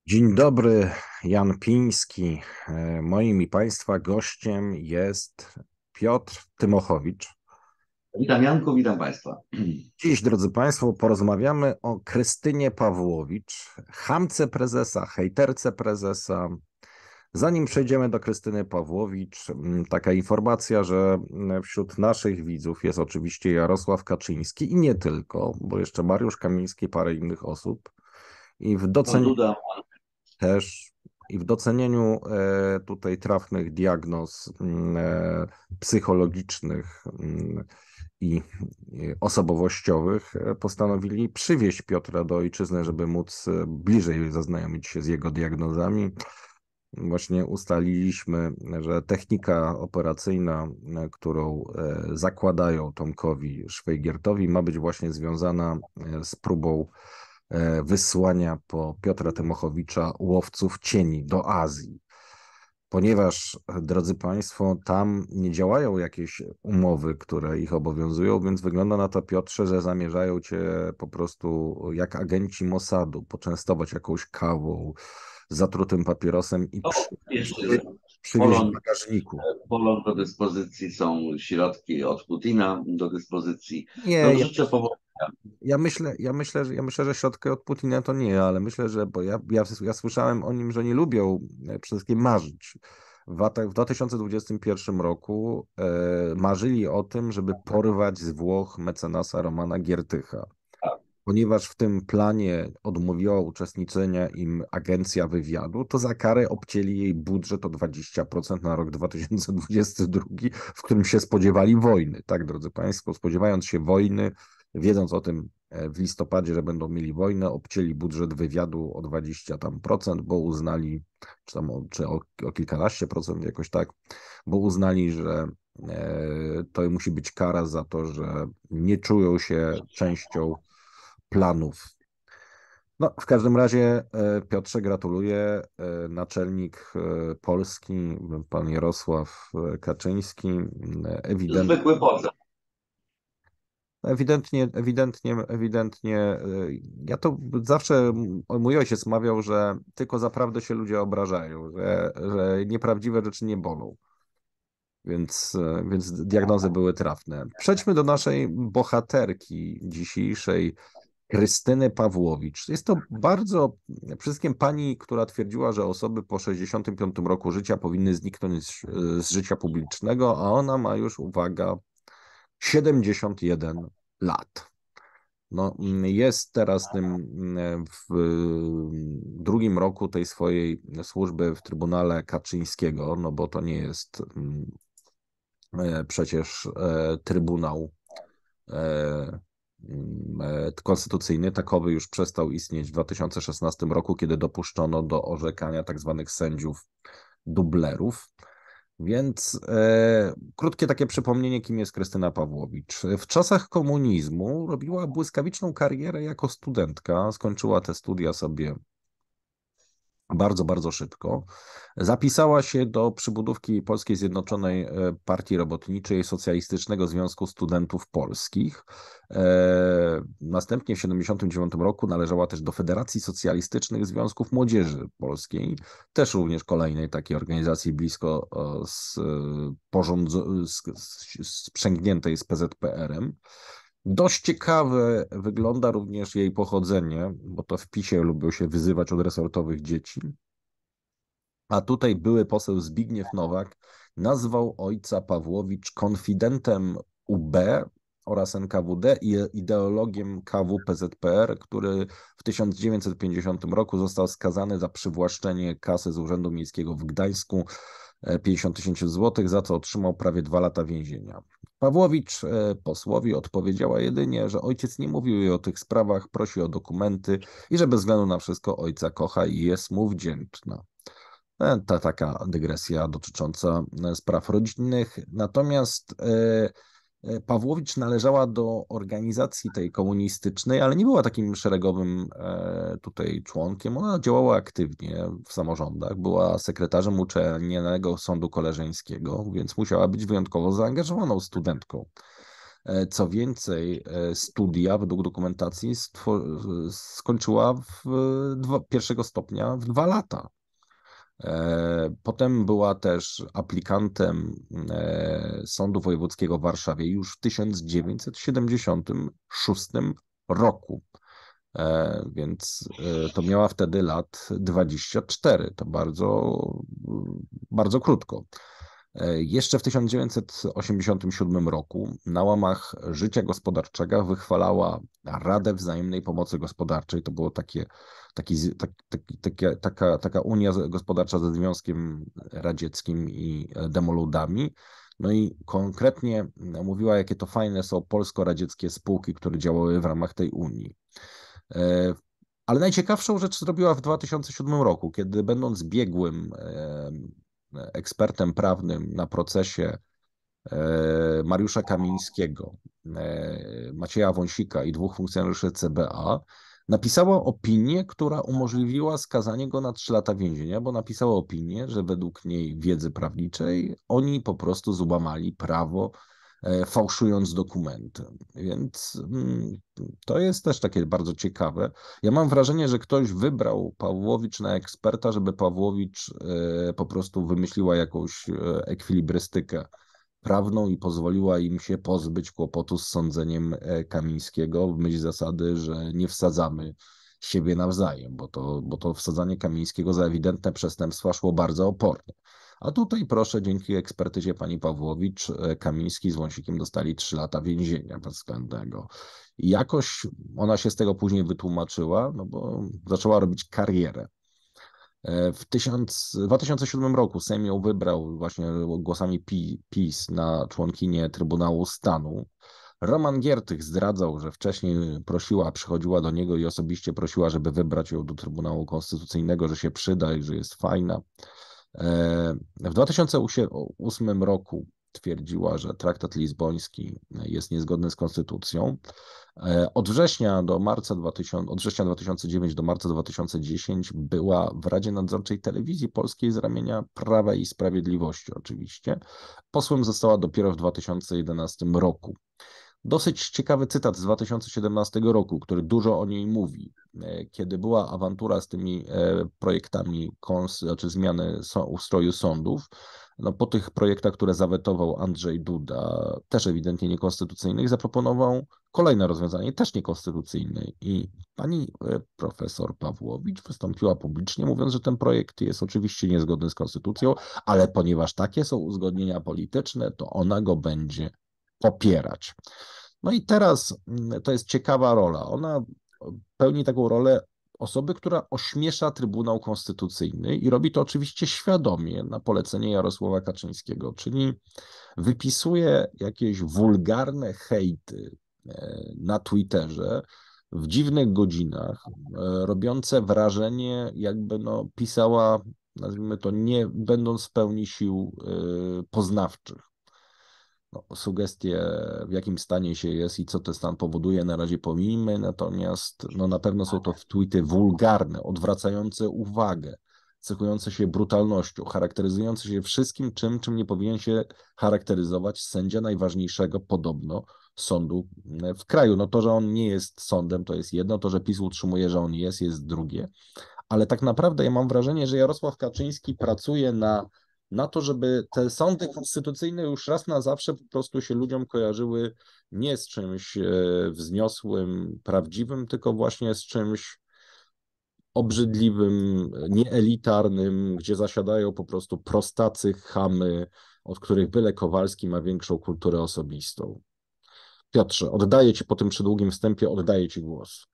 Dzień dobry, Jan Piński. Moim i Państwa gościem jest Piotr Tymochowicz. Witam Janku, witam Państwa. Dziś, drodzy Państwo, porozmawiamy o Krystynie Pawłowicz, chamce prezesa, hejterce prezesa. Zanim przejdziemy do Krystyny Pawłowicz, taka informacja, że wśród naszych widzów jest oczywiście Jarosław Kaczyński i nie tylko, bo jeszcze Mariusz Kamiński, parę innych osób. I w Pan docenieniu Duda, też i w docenieniu tutaj trafnych diagnoz psychologicznych i osobowościowych postanowili przywieźć Piotra do ojczyzny, żeby móc bliżej zaznajomić się z jego diagnozami. Właśnie ustaliliśmy, że technika operacyjna, którą zakładają Tomkowi Szwajgiertowi, ma być właśnie związana z próbą wysłania po Piotra Tymochowicza łowców cieni do Azji. Ponieważ, drodzy Państwo, tam nie działają jakieś umowy, które ich obowiązują, więc wygląda na to, Piotrze, że zamierzają Cię po prostu jak agenci Mossadu poczęstować jakąś kawą, zatrutym papierosem i no, jeszcze przywieźć w Polon, bagażniku. Polon do dyspozycji, są środki od Putina do dyspozycji. Nie, No życzę powodzenia. ja myślę, że środki od Putina to nie, ale myślę, że, bo ja słyszałem o nim, że nie lubią przede wszystkim marzyć. W 2021 roku marzyli o tym, żeby porwać z Włoch mecenasa Romana Giertycha. Ponieważ w tym planie odmówiła uczestniczenia im agencja wywiadu, to za karę obcięli jej budżet o 20% na rok 2022, w którym się spodziewali wojny. Tak, drodzy Państwo, spodziewając się wojny, wiedząc o tym w listopadzie, że będą mieli wojnę, obcięli budżet wywiadu o 20 tam procent, bo uznali, czy o kilkanaście procent jakoś tak, bo uznali, że to musi być kara za to, że nie czują się częścią planów. No, w każdym razie, Piotrze, gratuluję. Naczelnik Polski, pan Jarosław Kaczyński, ewidentnie, Zwykły pozew. ewidentnie, ja to zawsze, mój ojciec mawiał, że tylko zaprawdę się ludzie obrażają, że nieprawdziwe rzeczy nie bolą. Więc diagnozy były trafne. Przejdźmy do naszej bohaterki dzisiejszej, Krystyny Pawłowicz. Jest to bardzo, przede wszystkim pani, która twierdziła, że osoby po 65 roku życia powinny zniknąć z życia publicznego, a ona ma już, uwaga, 71 lat. No, jest teraz w drugim roku tej swojej służby w Trybunale Kaczyńskiego, no bo to nie jest przecież Trybunał konstytucyjny. Takowy już przestał istnieć w 2016 roku, kiedy dopuszczono do orzekania tak zwanych sędziów dublerów. Więc krótkie takie przypomnienie, kim jest Krystyna Pawłowicz. W czasach komunizmu robiła błyskawiczną karierę jako studentka. Skończyła te studia sobie bardzo, bardzo szybko. Zapisała się do przybudówki Polskiej Zjednoczonej Partii Robotniczej Socjalistycznego Związku Studentów Polskich. Następnie w 1979 roku należała też do Federacji Socjalistycznych Związków Młodzieży Polskiej, też również kolejnej takiej organizacji blisko sprzęgniętej z PZPR-em. Dość ciekawe wygląda również jej pochodzenie, bo to w PiSie lubią się wyzywać od resortowych dzieci. A tutaj były poseł Zbigniew Nowak nazwał ojca Pawłowicz konfidentem UB oraz NKWD i ideologiem KWPZPR, który w 1950 roku został skazany za przywłaszczenie kasy z Urzędu Miejskiego w Gdańsku, 50 tysięcy złotych, za co otrzymał prawie 2 lata więzienia. Pawłowicz posłowi odpowiedziała jedynie, że ojciec nie mówił jej o tych sprawach, prosi o dokumenty i że bez względu na wszystko ojca kocha i jest mu wdzięczna. Ta taka dygresja dotycząca spraw rodzinnych. Natomiast Pawłowicz należała do organizacji tej komunistycznej, ale nie była takim szeregowym tutaj członkiem. Ona działała aktywnie w samorządach, była sekretarzem Uczelnianego Sądu Koleżeńskiego, więc musiała być wyjątkowo zaangażowaną studentką. Co więcej, studia według dokumentacji skończyła pierwszego stopnia w 2 lata. Potem była też aplikantem Sądu Wojewódzkiego w Warszawie już w 1976 roku. Więc to miała wtedy lat 24. To bardzo, bardzo krótko. Jeszcze w 1987 roku na łamach życia gospodarczego wychwalała Radę Wzajemnej Pomocy Gospodarczej. To było taka unia gospodarcza ze Związkiem Radzieckim i demoludami. No i konkretnie mówiła, jakie to fajne są polsko-radzieckie spółki, które działały w ramach tej Unii. Ale najciekawszą rzecz zrobiła w 2007 roku, kiedy będąc biegłym ekspertem prawnym na procesie Mariusza Kamińskiego, Macieja Wąsika i 2 funkcjonariuszy CBA, napisała opinię, która umożliwiła skazanie go na 3 lata więzienia, bo napisała opinię, że według niej wiedzy prawniczej oni po prostu złamali prawo, fałszując dokumenty. Więc to jest też takie bardzo ciekawe. Ja mam wrażenie, że ktoś wybrał Pawłowicz na eksperta, żeby Pawłowicz po prostu wymyśliła jakąś ekwilibrystykę prawną i pozwoliła im się pozbyć kłopotu z sądzeniem Kamińskiego w myśl zasady, że nie wsadzamy siebie nawzajem, bo to wsadzanie Kamińskiego za ewidentne przestępstwa szło bardzo opornie. A tutaj proszę, dzięki ekspertyzie pani Pawłowicz, Kamiński z Wąsikiem dostali 3 lata więzienia bezwzględnego. I jakoś ona się z tego później wytłumaczyła, no bo zaczęła robić karierę. W 2007 roku Sejm ją wybrał właśnie głosami PiS na członkinię Trybunału Stanu. Roman Giertych zdradzał, że wcześniej przychodziła do niego i osobiście prosiła, żeby wybrać ją do Trybunału Konstytucyjnego, że się przyda i że jest fajna. W 2008 roku twierdziła, że traktat lizboński jest niezgodny z konstytucją. Od września 2009 do marca 2010 była w Radzie Nadzorczej Telewizji Polskiej z ramienia Prawa i Sprawiedliwości oczywiście. Posłem została dopiero w 2011 roku. Dosyć ciekawy cytat z 2017 roku, który dużo o niej mówi. Kiedy była awantura z tymi projektami znaczy zmiany ustroju sądów, no po tych projektach, które zawetował Andrzej Duda, też ewidentnie niekonstytucyjnych, zaproponował kolejne rozwiązanie, też niekonstytucyjne. I pani profesor Pawłowicz wystąpiła publicznie, mówiąc, że ten projekt jest oczywiście niezgodny z konstytucją, ale ponieważ takie są uzgodnienia polityczne, to ona go będzie popierać. No i teraz to jest ciekawa rola. Ona pełni taką rolę osoby, która ośmiesza Trybunał Konstytucyjny i robi to oczywiście świadomie na polecenie Jarosława Kaczyńskiego, czyli wypisuje jakieś wulgarne hejty na Twitterze w dziwnych godzinach, robiące wrażenie, jakby pisała, nazwijmy to, nie będąc w pełni sił poznawczych. Sugestie, w jakim stanie się jest i co ten stan powoduje, na razie pomijmy, natomiast na pewno są to tweety wulgarne, odwracające uwagę, cechujące się brutalnością, charakteryzujące się wszystkim, czym nie powinien się charakteryzować sędzia najważniejszego podobno sądu w kraju. No to, że on nie jest sądem, to jest jedno, to, że PiS utrzymuje, że on jest drugie, ale tak naprawdę ja mam wrażenie, że Jarosław Kaczyński pracuje na to, żeby te sądy konstytucyjne już raz na zawsze po prostu się ludziom kojarzyły nie z czymś wzniosłym, prawdziwym, tylko właśnie z czymś obrzydliwym, nieelitarnym, gdzie zasiadają po prostu prostacy, chamy, od których byle Kowalski ma większą kulturę osobistą. Piotrze, oddaję Ci po tym przydługim wstępie, oddaję Ci głos.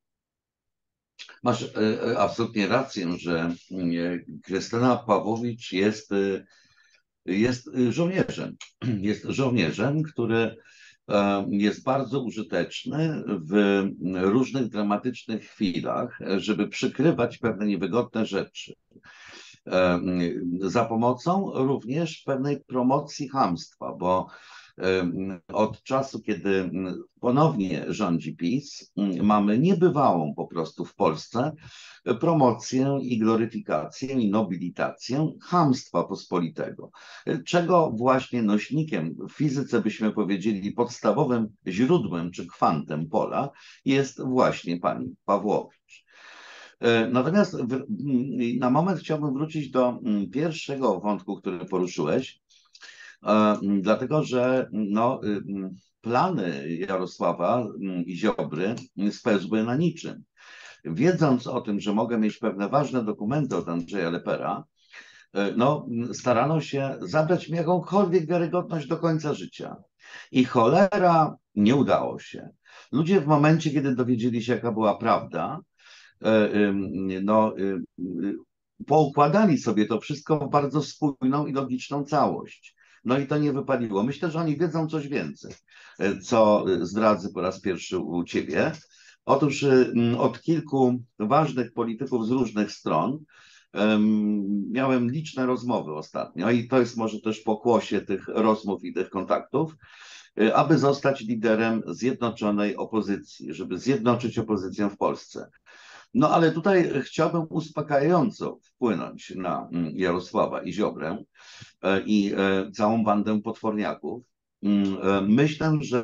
Masz absolutnie rację, że Krystyna Pawłowicz jest żołnierzem. Jest żołnierzem, który jest bardzo użyteczny w różnych dramatycznych chwilach, żeby przykrywać pewne niewygodne rzeczy. Za pomocą również pewnej promocji chamstwa, bo Od czasu, kiedy ponownie rządzi PiS, mamy niebywałą po prostu w Polsce promocję i gloryfikację i nobilitację chamstwa pospolitego, czego właśnie nośnikiem w fizyce byśmy powiedzieli podstawowym źródłem czy kwantem pola jest właśnie pani Pawłowicz. Natomiast na moment chciałbym wrócić do pierwszego wątku, który poruszyłeś, dlatego że no, plany Jarosława i Ziobry spełzły na niczym. Wiedząc o tym, że mogę mieć pewne ważne dokumenty od Andrzeja Lepera, no, starano się zabrać mi jakąkolwiek wiarygodność do końca życia. I cholera, nie udało się. Ludzie w momencie, kiedy dowiedzieli się, jaka była prawda, no, poukładali sobie to wszystko w bardzo spójną i logiczną całość. No i to nie wypaliło. Myślę, że oni wiedzą coś więcej, co zdradzę po raz pierwszy u ciebie. Otóż od kilku ważnych polityków z różnych stron miałem liczne rozmowy ostatnio i to jest może też pokłosie tych rozmów i tych kontaktów, aby zostać liderem zjednoczonej opozycji, żeby zjednoczyć opozycję w Polsce. No ale tutaj chciałbym uspokajająco wpłynąć na Jarosława i Ziobrę i całą bandę potworniaków. Myślę, że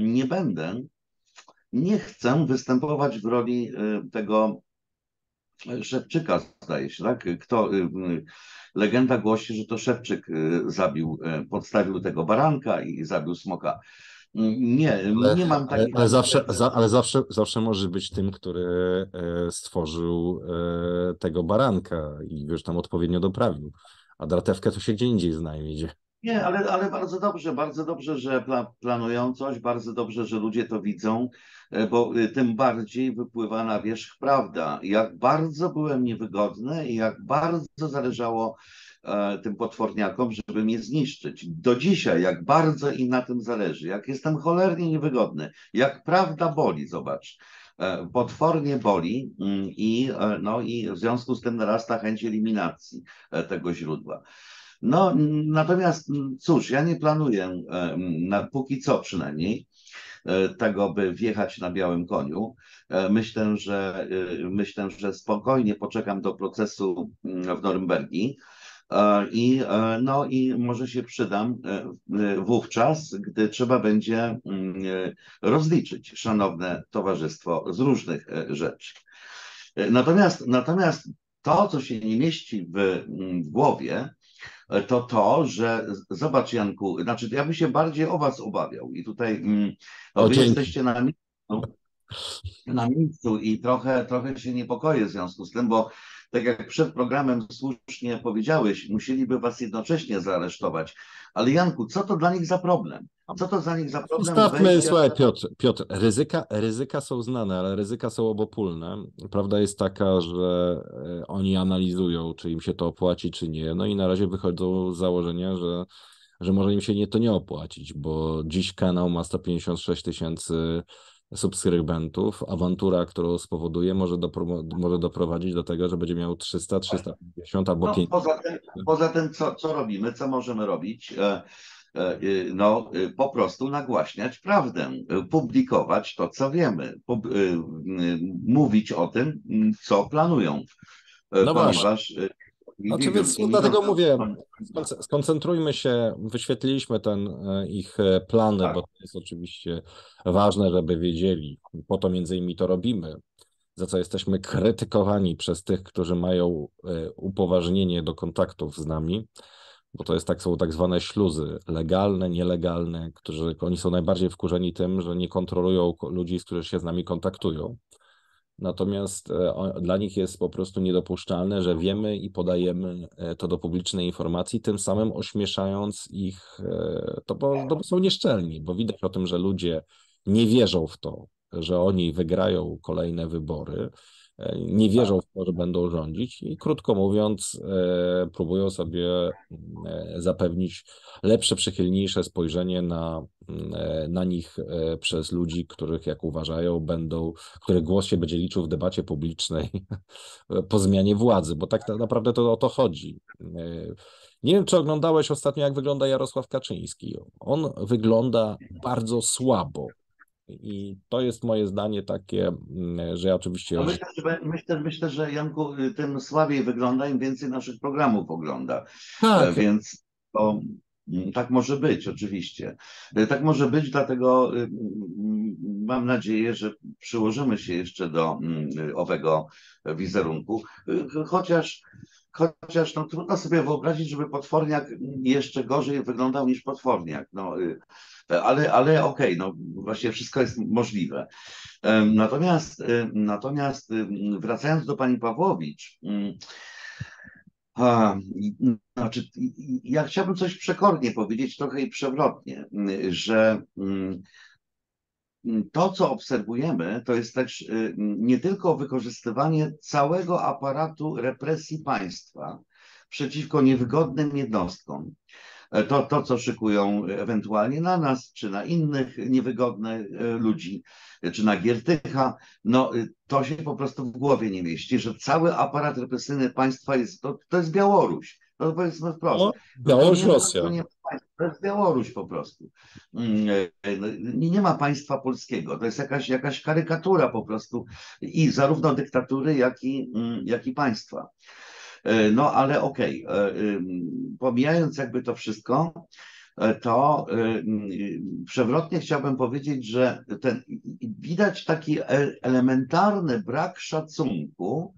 nie chcę występować w roli tego Szewczyka, zdaje się, tak? Legenda głosi, że to Szewczyk podstawił tego baranka i zabił smoka. Nie, nie mam takich... Ale zawsze możesz być tym, który stworzył tego baranka i wiesz, tam odpowiednio doprawił. A dratewkę to się gdzie indziej znajdzie. Nie, ale bardzo dobrze, że planują coś, bardzo dobrze, że ludzie to widzą, bo tym bardziej wypływa na wierzch prawda, jak bardzo byłem niewygodny i jak bardzo zależało tym potworniakom, żeby mnie zniszczyć. Do dzisiaj, jak bardzo im na tym zależy, jak jestem cholernie niewygodny, jak prawda boli, zobacz. Potwornie boli no, i w związku z tym narasta chęć eliminacji tego źródła. No, natomiast cóż, ja nie planuję, póki co przynajmniej, tego, by wjechać na białym koniu. Myślę, że spokojnie poczekam do procesu w Norymbergi no i może się przydam wówczas, gdy trzeba będzie rozliczyć szanowne towarzystwo z różnych rzeczy. Natomiast to, co się nie mieści w głowie, to, że zobacz, Janku, znaczy ja bym się bardziej o was obawiał i tutaj no, wy Dzięki. jesteście na miejscu i trochę się niepokoję w związku z tym, bo tak jak przed programem słusznie powiedziałeś, musieliby was jednocześnie zaaresztować. Ale Janku, co to dla nich za problem? Co to dla nich za problem? Zostawmy, słuchaj, Piotr, ryzyka są znane, ale ryzyka są obopólne. Prawda jest taka, że oni analizują, czy im się to opłaci, czy nie. No i na razie wychodzą z założenia, że może im się to nie opłacić, bo dziś kanał ma 156 000 subskrybentów. Awantura, którą spowoduje, może doprowadzić do tego, że będzie miał 300, 350 albo no, 500. Poza tym co robimy, co możemy robić? No, po prostu nagłaśniać prawdę, publikować to, co wiemy, mówić o tym, co planują, No właśnie. ponieważ Znaczy, więc dlatego mówię, skoncentrujmy się, wyświetliliśmy ich plany, tak. bo to jest oczywiście ważne, żeby wiedzieli, po to między innymi to robimy, za co jesteśmy krytykowani przez tych, którzy mają upoważnienie do kontaktów z nami, bo to są tak zwane śluzy, legalne, nielegalne, oni są najbardziej wkurzeni tym, że nie kontrolują ludzi, którzy się z nami kontaktują. Natomiast dla nich jest po prostu niedopuszczalne, że wiemy i podajemy to do publicznej informacji, tym samym ośmieszając ich, bo są nieszczelni, bo widać o tym, że ludzie nie wierzą w to, że oni wygrają kolejne wybory, nie wierzą w to, że będą rządzić i krótko mówiąc próbują sobie zapewnić lepsze, przychylniejsze spojrzenie na nich przez ludzi, których, jak uważają, których głos się będzie liczył w debacie publicznej po zmianie władzy, bo tak naprawdę to o to chodzi. Nie wiem, czy oglądałeś ostatnio, jak wygląda Jarosław Kaczyński. On wygląda bardzo słabo. I to jest moje zdanie takie, że ja oczywiście. No myślę, że Janku, tym słabiej wygląda, im więcej naszych programów ogląda. Tak, Więc to, tak może być, oczywiście. Tak może być, dlatego mam nadzieję, że przyłożymy się jeszcze do owego wizerunku. Chociaż, chociaż no, trudno sobie wyobrazić, żeby potworniak jeszcze gorzej wyglądał niż potworniak. No, ale okej, no właśnie wszystko jest możliwe. Natomiast wracając do pani Pawłowicz, znaczy, ja chciałbym coś przekornie powiedzieć, trochę i przewrotnie, że to, co obserwujemy, to jest też nie tylko wykorzystywanie całego aparatu represji państwa przeciwko niewygodnym jednostkom, to, co szykują ewentualnie na nas, czy na innych niewygodnych ludzi, czy na Giertycha, no to się po prostu w głowie nie mieści, że cały aparat represyjny państwa to jest Białoruś. No powiedzmy wprost. no, Białoruś, Tu Rosja. nie ma państwa, to jest Białoruś po prostu. Nie ma państwa polskiego. To jest jakaś karykatura po prostu i zarówno dyktatury, jak i państwa. No ale okej, pomijając jakby to wszystko, to przewrotnie chciałbym powiedzieć, że widać taki elementarny brak szacunku,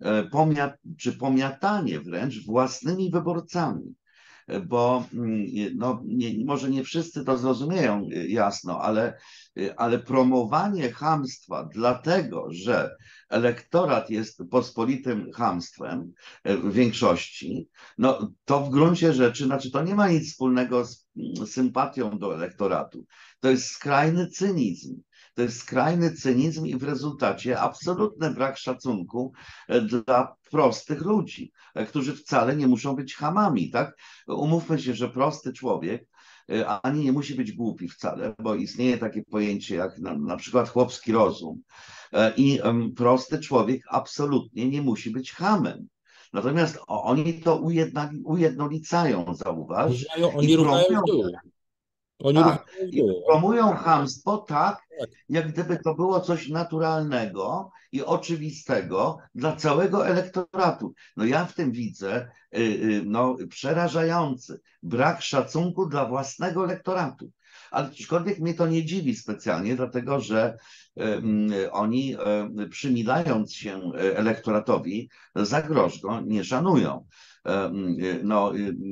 czy pomiatanie wręcz własnymi wyborcami. Bo no, może nie wszyscy to zrozumieją jasno, ale promowanie chamstwa dlatego, że elektorat jest pospolitym chamstwem w większości, no to w gruncie rzeczy, znaczy to nie ma nic wspólnego z sympatią do elektoratu. To jest skrajny cynizm. To jest skrajny cynizm i w rezultacie absolutny brak szacunku dla prostych ludzi, którzy wcale nie muszą być chamami, tak? Umówmy się, że prosty człowiek ani nie musi być głupi wcale, bo istnieje takie pojęcie jak na przykład chłopski rozum. I prosty człowiek absolutnie nie musi być chamem. Natomiast oni to ujednolicają, zauważ, i Oni równają promują w dół. Oni tak, równają w i dół. promują chamstwo tak, Tak. jak gdyby to było coś naturalnego i oczywistego dla całego elektoratu. No ja w tym widzę no, przerażający brak szacunku dla własnego elektoratu. Ale aczkolwiek mnie to nie dziwi specjalnie, dlatego że oni przymilając się elektoratowi za grosz go nie szanują. No,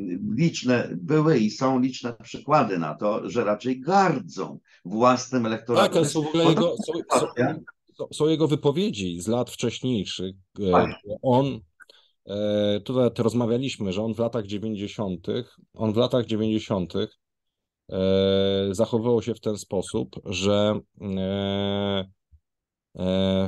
były i są liczne przykłady na to, że raczej gardzą własnym Tak, elektoratem. ale To jest są w ogóle podobna sytuacja. są jego wypowiedzi z lat wcześniejszych, Właśnie. gdzie tutaj rozmawialiśmy, że on w latach 90. Zachowywał się w ten sposób, że e,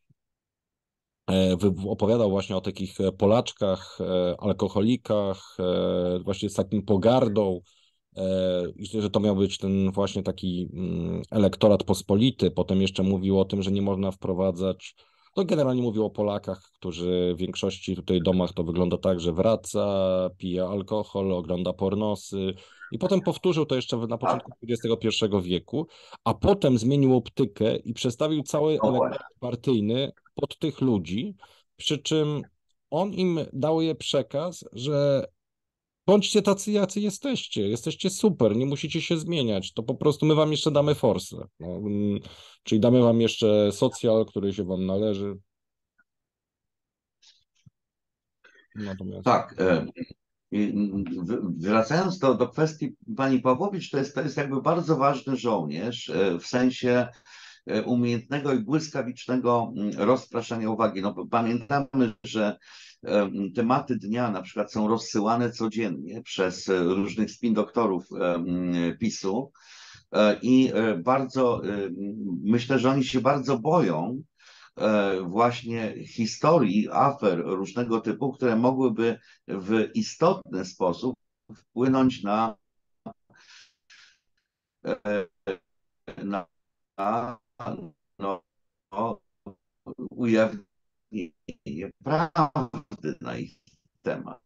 opowiadał właśnie o takich Polaczkach, alkoholikach, właśnie z takim pogardą, i że to miał być ten właśnie taki elektorat pospolity. Potem jeszcze mówił o tym, że nie można wprowadzać. To generalnie mówił o Polakach, którzy w większości tutaj domach to wygląda tak, że wraca, pije alkohol, ogląda pornosy. I potem powtórzył to jeszcze na Tak, początku XXI wieku, a potem zmienił optykę i przestawił cały no elektorat właśnie. partyjny pod tych ludzi, przy czym on im dał przekaz, że bądźcie tacy, jacy jesteście. Jesteście super, nie musicie się zmieniać. To po prostu my wam jeszcze damy forsę. No, czyli damy wam jeszcze socjal, który się wam należy. Natomiast. Tak. Wracając do kwestii pani Pawłowicz, to jest jakby bardzo ważny żołnierz w sensie umiejętnego i błyskawicznego rozpraszania uwagi. No, pamiętamy, że tematy dnia na przykład są rozsyłane codziennie przez różnych spin doktorów PiSu i bardzo myślę, że oni się bardzo boją właśnie historii, afer różnego typu, które mogłyby w istotny sposób wpłynąć na na, no, ujawnienie prawdy na ich temat.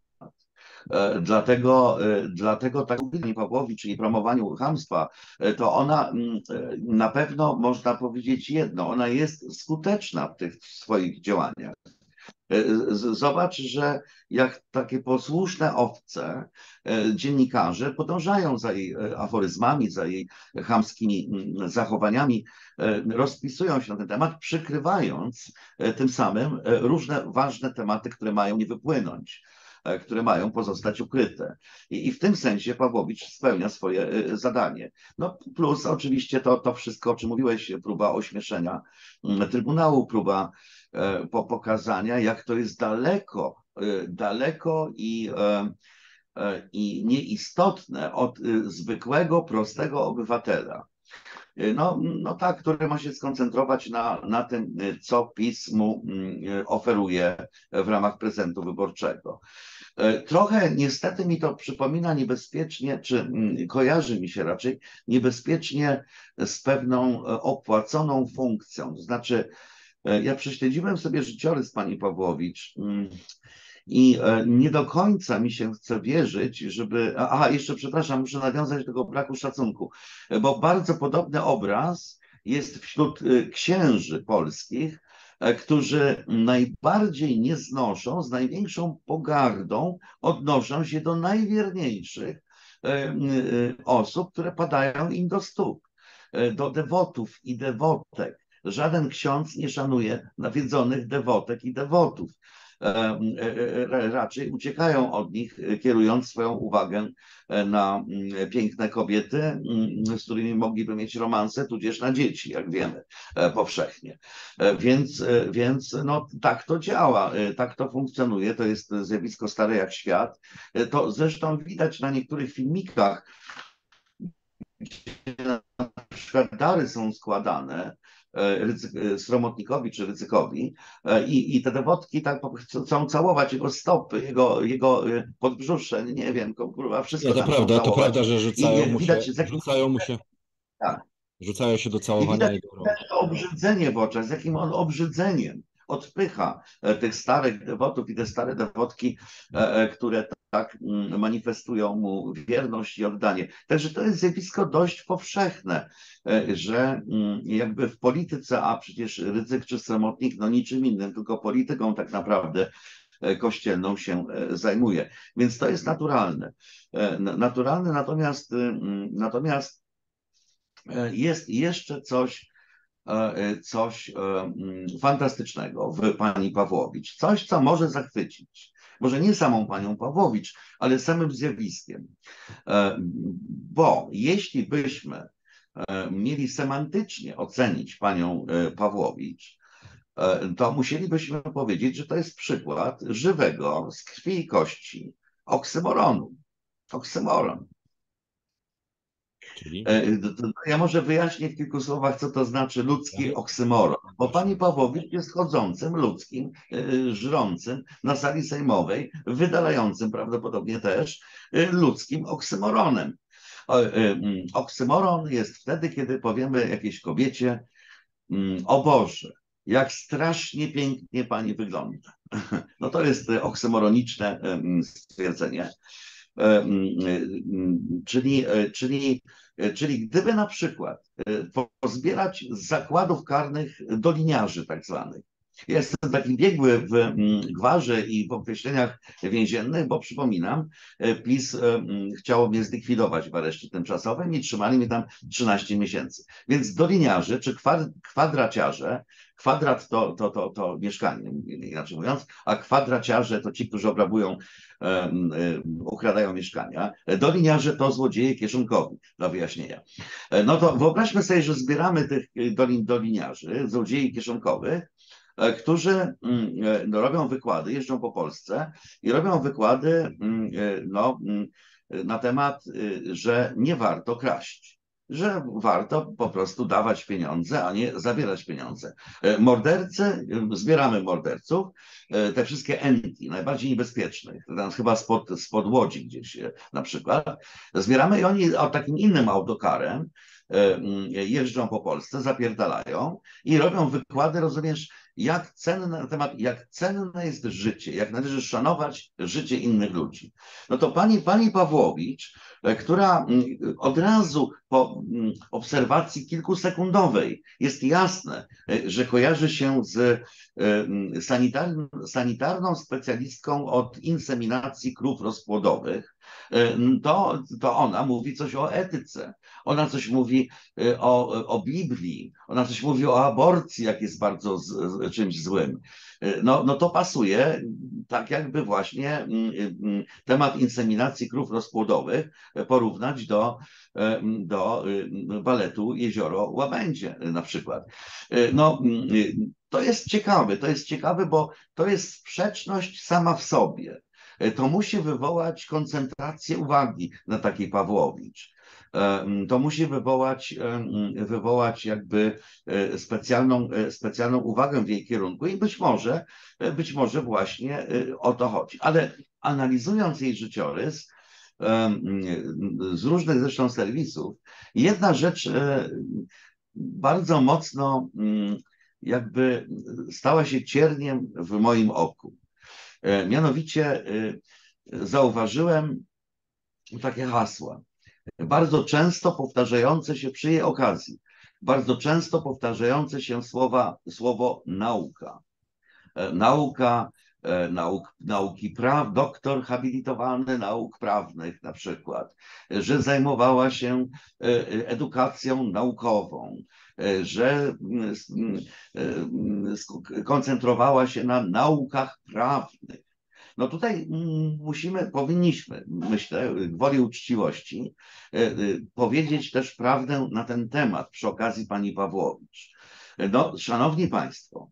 Dlatego tak mówili Pawłowi, czyli promowaniu chamstwa, to ona na pewno można powiedzieć jedno, ona jest skuteczna w tych swoich działaniach. Zobacz, że jak takie posłuszne owce, dziennikarze podążają za jej aforyzmami, za jej chamskimi zachowaniami, rozpisują się na ten temat, przykrywając tym samym różne ważne tematy, które mają nie wypłynąć, które mają pozostać ukryte. I w tym sensie Pawłowicz spełnia swoje zadanie. No plus oczywiście to wszystko, o czym mówiłeś, próba ośmieszenia Trybunału, próba pokazania, jak to jest daleko i nieistotne od zwykłego, prostego obywatela. No tak, który ma się skoncentrować na tym, co PiS mu oferuje w ramach prezentu wyborczego. Trochę niestety mi to przypomina niebezpiecznie, czy kojarzy mi się raczej niebezpiecznie z pewną opłaconą funkcją. To znaczy, ja prześledziłem sobie życiorys pani Pawłowicz i nie do końca mi się chce wierzyć, żeby. Aha, jeszcze przepraszam, muszę nawiązać do tego braku szacunku, bo bardzo podobny obraz jest wśród księży polskich, którzy najbardziej nie znoszą, z największą pogardą odnoszą się do najwierniejszych osób, które padają im do stóp, do dewotów i dewotek. Żaden ksiądz nie szanuje nawiedzonych dewotek i dewotów. Raczej uciekają od nich, kierując swoją uwagę na piękne kobiety, z którymi mogliby mieć romanse, tudzież na dzieci, jak wiemy powszechnie. Więc no, tak to działa, tak to funkcjonuje, to jest zjawisko stare jak świat. To zresztą widać na niektórych filmikach, gdzie na przykład dary są składane sromotnikowi czy Rydzykowi i te dewotki tak chcą całować jego stopy, jego podbrzusze, nie wiem, kurwa, Nie, wszystko tam chcą to całować. prawda, że I widać, tak, rzucają się do i całowania widać jego rąk. to obrzydzenie w oczach, z jakim on obrzydzeniem odpycha tych starych dewotów i te stare dewotki, które tak manifestują mu wierność i oddanie. Także to jest zjawisko dość powszechne, że jakby w polityce, a przecież Rydzyk czy Sromotnik, no niczym innym, tylko polityką tak naprawdę kościelną się zajmuje. Więc to jest naturalne. Naturalne, natomiast jest jeszcze coś fantastycznego w pani Pawłowicz. Coś, co może zachwycić. Może nie samą panią Pawłowicz, ale samym zjawiskiem. Bo jeśli byśmy mieli semantycznie ocenić panią Pawłowicz, to musielibyśmy powiedzieć, że to jest przykład żywego, z krwi i kości oksymoronu. Oksymoron. Czyli? Ja może wyjaśnię w kilku słowach, co to znaczy ludzki oksymoron. Bo pani Pawłowicz jest chodzącym, ludzkim, żrącym na sali sejmowej, wydalającym prawdopodobnie też ludzkim oksymoronem. Oksymoron jest wtedy, kiedy powiemy jakiejś kobiecie: o Boże, jak strasznie pięknie pani wygląda. No to jest oksymoroniczne stwierdzenie. Czyli gdyby na przykład pozbierać z zakładów karnych doliniarzy tak zwanych. Ja jestem taki biegły w gwarze i w określeniach więziennych, bo przypominam, PiS chciało mnie zlikwidować w areszcie tymczasowym i trzymali mnie tam 13 miesięcy. Więc doliniarze czy kwadraciarze, kwadrat to mieszkanie, inaczej mówiąc, a kwadraciarze to ci, którzy obrabują, ukradają mieszkania. Doliniarze to złodzieje kieszonkowi, dla wyjaśnienia. No to wyobraźmy sobie, że zbieramy tych doliniarzy, złodziei kieszonkowych, którzy robią wykłady, jeżdżą po Polsce i robią wykłady na temat, że nie warto kraść, że warto po prostu dawać pieniądze, a nie zabierać pieniądze. Mordercy, zbieramy morderców, te wszystkie enki, najbardziej niebezpiecznych, tam chyba spod Łodzi gdzieś na przykład, zbieramy i oni takim innym autokarem jeżdżą po Polsce, zapierdalają i robią wykłady, rozumiesz, jak cenne, na temat, jak cenne jest życie, jak należy szanować życie innych ludzi. No to pani Pawłowicz, która od razu po obserwacji kilkusekundowej jest jasne, że kojarzy się z sanitarną specjalistką od inseminacji krów rozpłodowych, to ona mówi coś o etyce, ona coś mówi o Biblii, ona coś mówi o aborcji, jak jest bardzo czymś złym. No to pasuje, tak jakby właśnie temat inseminacji krów rozpłodowych porównać do baletu Jezioro Łabędzie na przykład. No, to jest ciekawe, bo to jest sprzeczność sama w sobie. To musi wywołać koncentrację uwagi na takiej Pawłowicz. To musi wywołać jakby specjalną uwagę w jej kierunku i być może właśnie o to chodzi. Ale analizując jej życiorys z różnych zresztą serwisów, jedna rzecz bardzo mocno jakby stała się cierniem w moim oku. Mianowicie zauważyłem takie hasła, bardzo często powtarzające się przy jej okazji, bardzo często powtarzające się słowo nauka. Nauki praw, doktor habilitowany nauk prawnych na przykład, że zajmowała się edukacją naukową, że koncentrowała się na naukach prawnych. No tutaj powinniśmy, myślę, gwoli uczciwości, powiedzieć też prawdę na ten temat przy okazji pani Pawłowicz. No, szanowni państwo,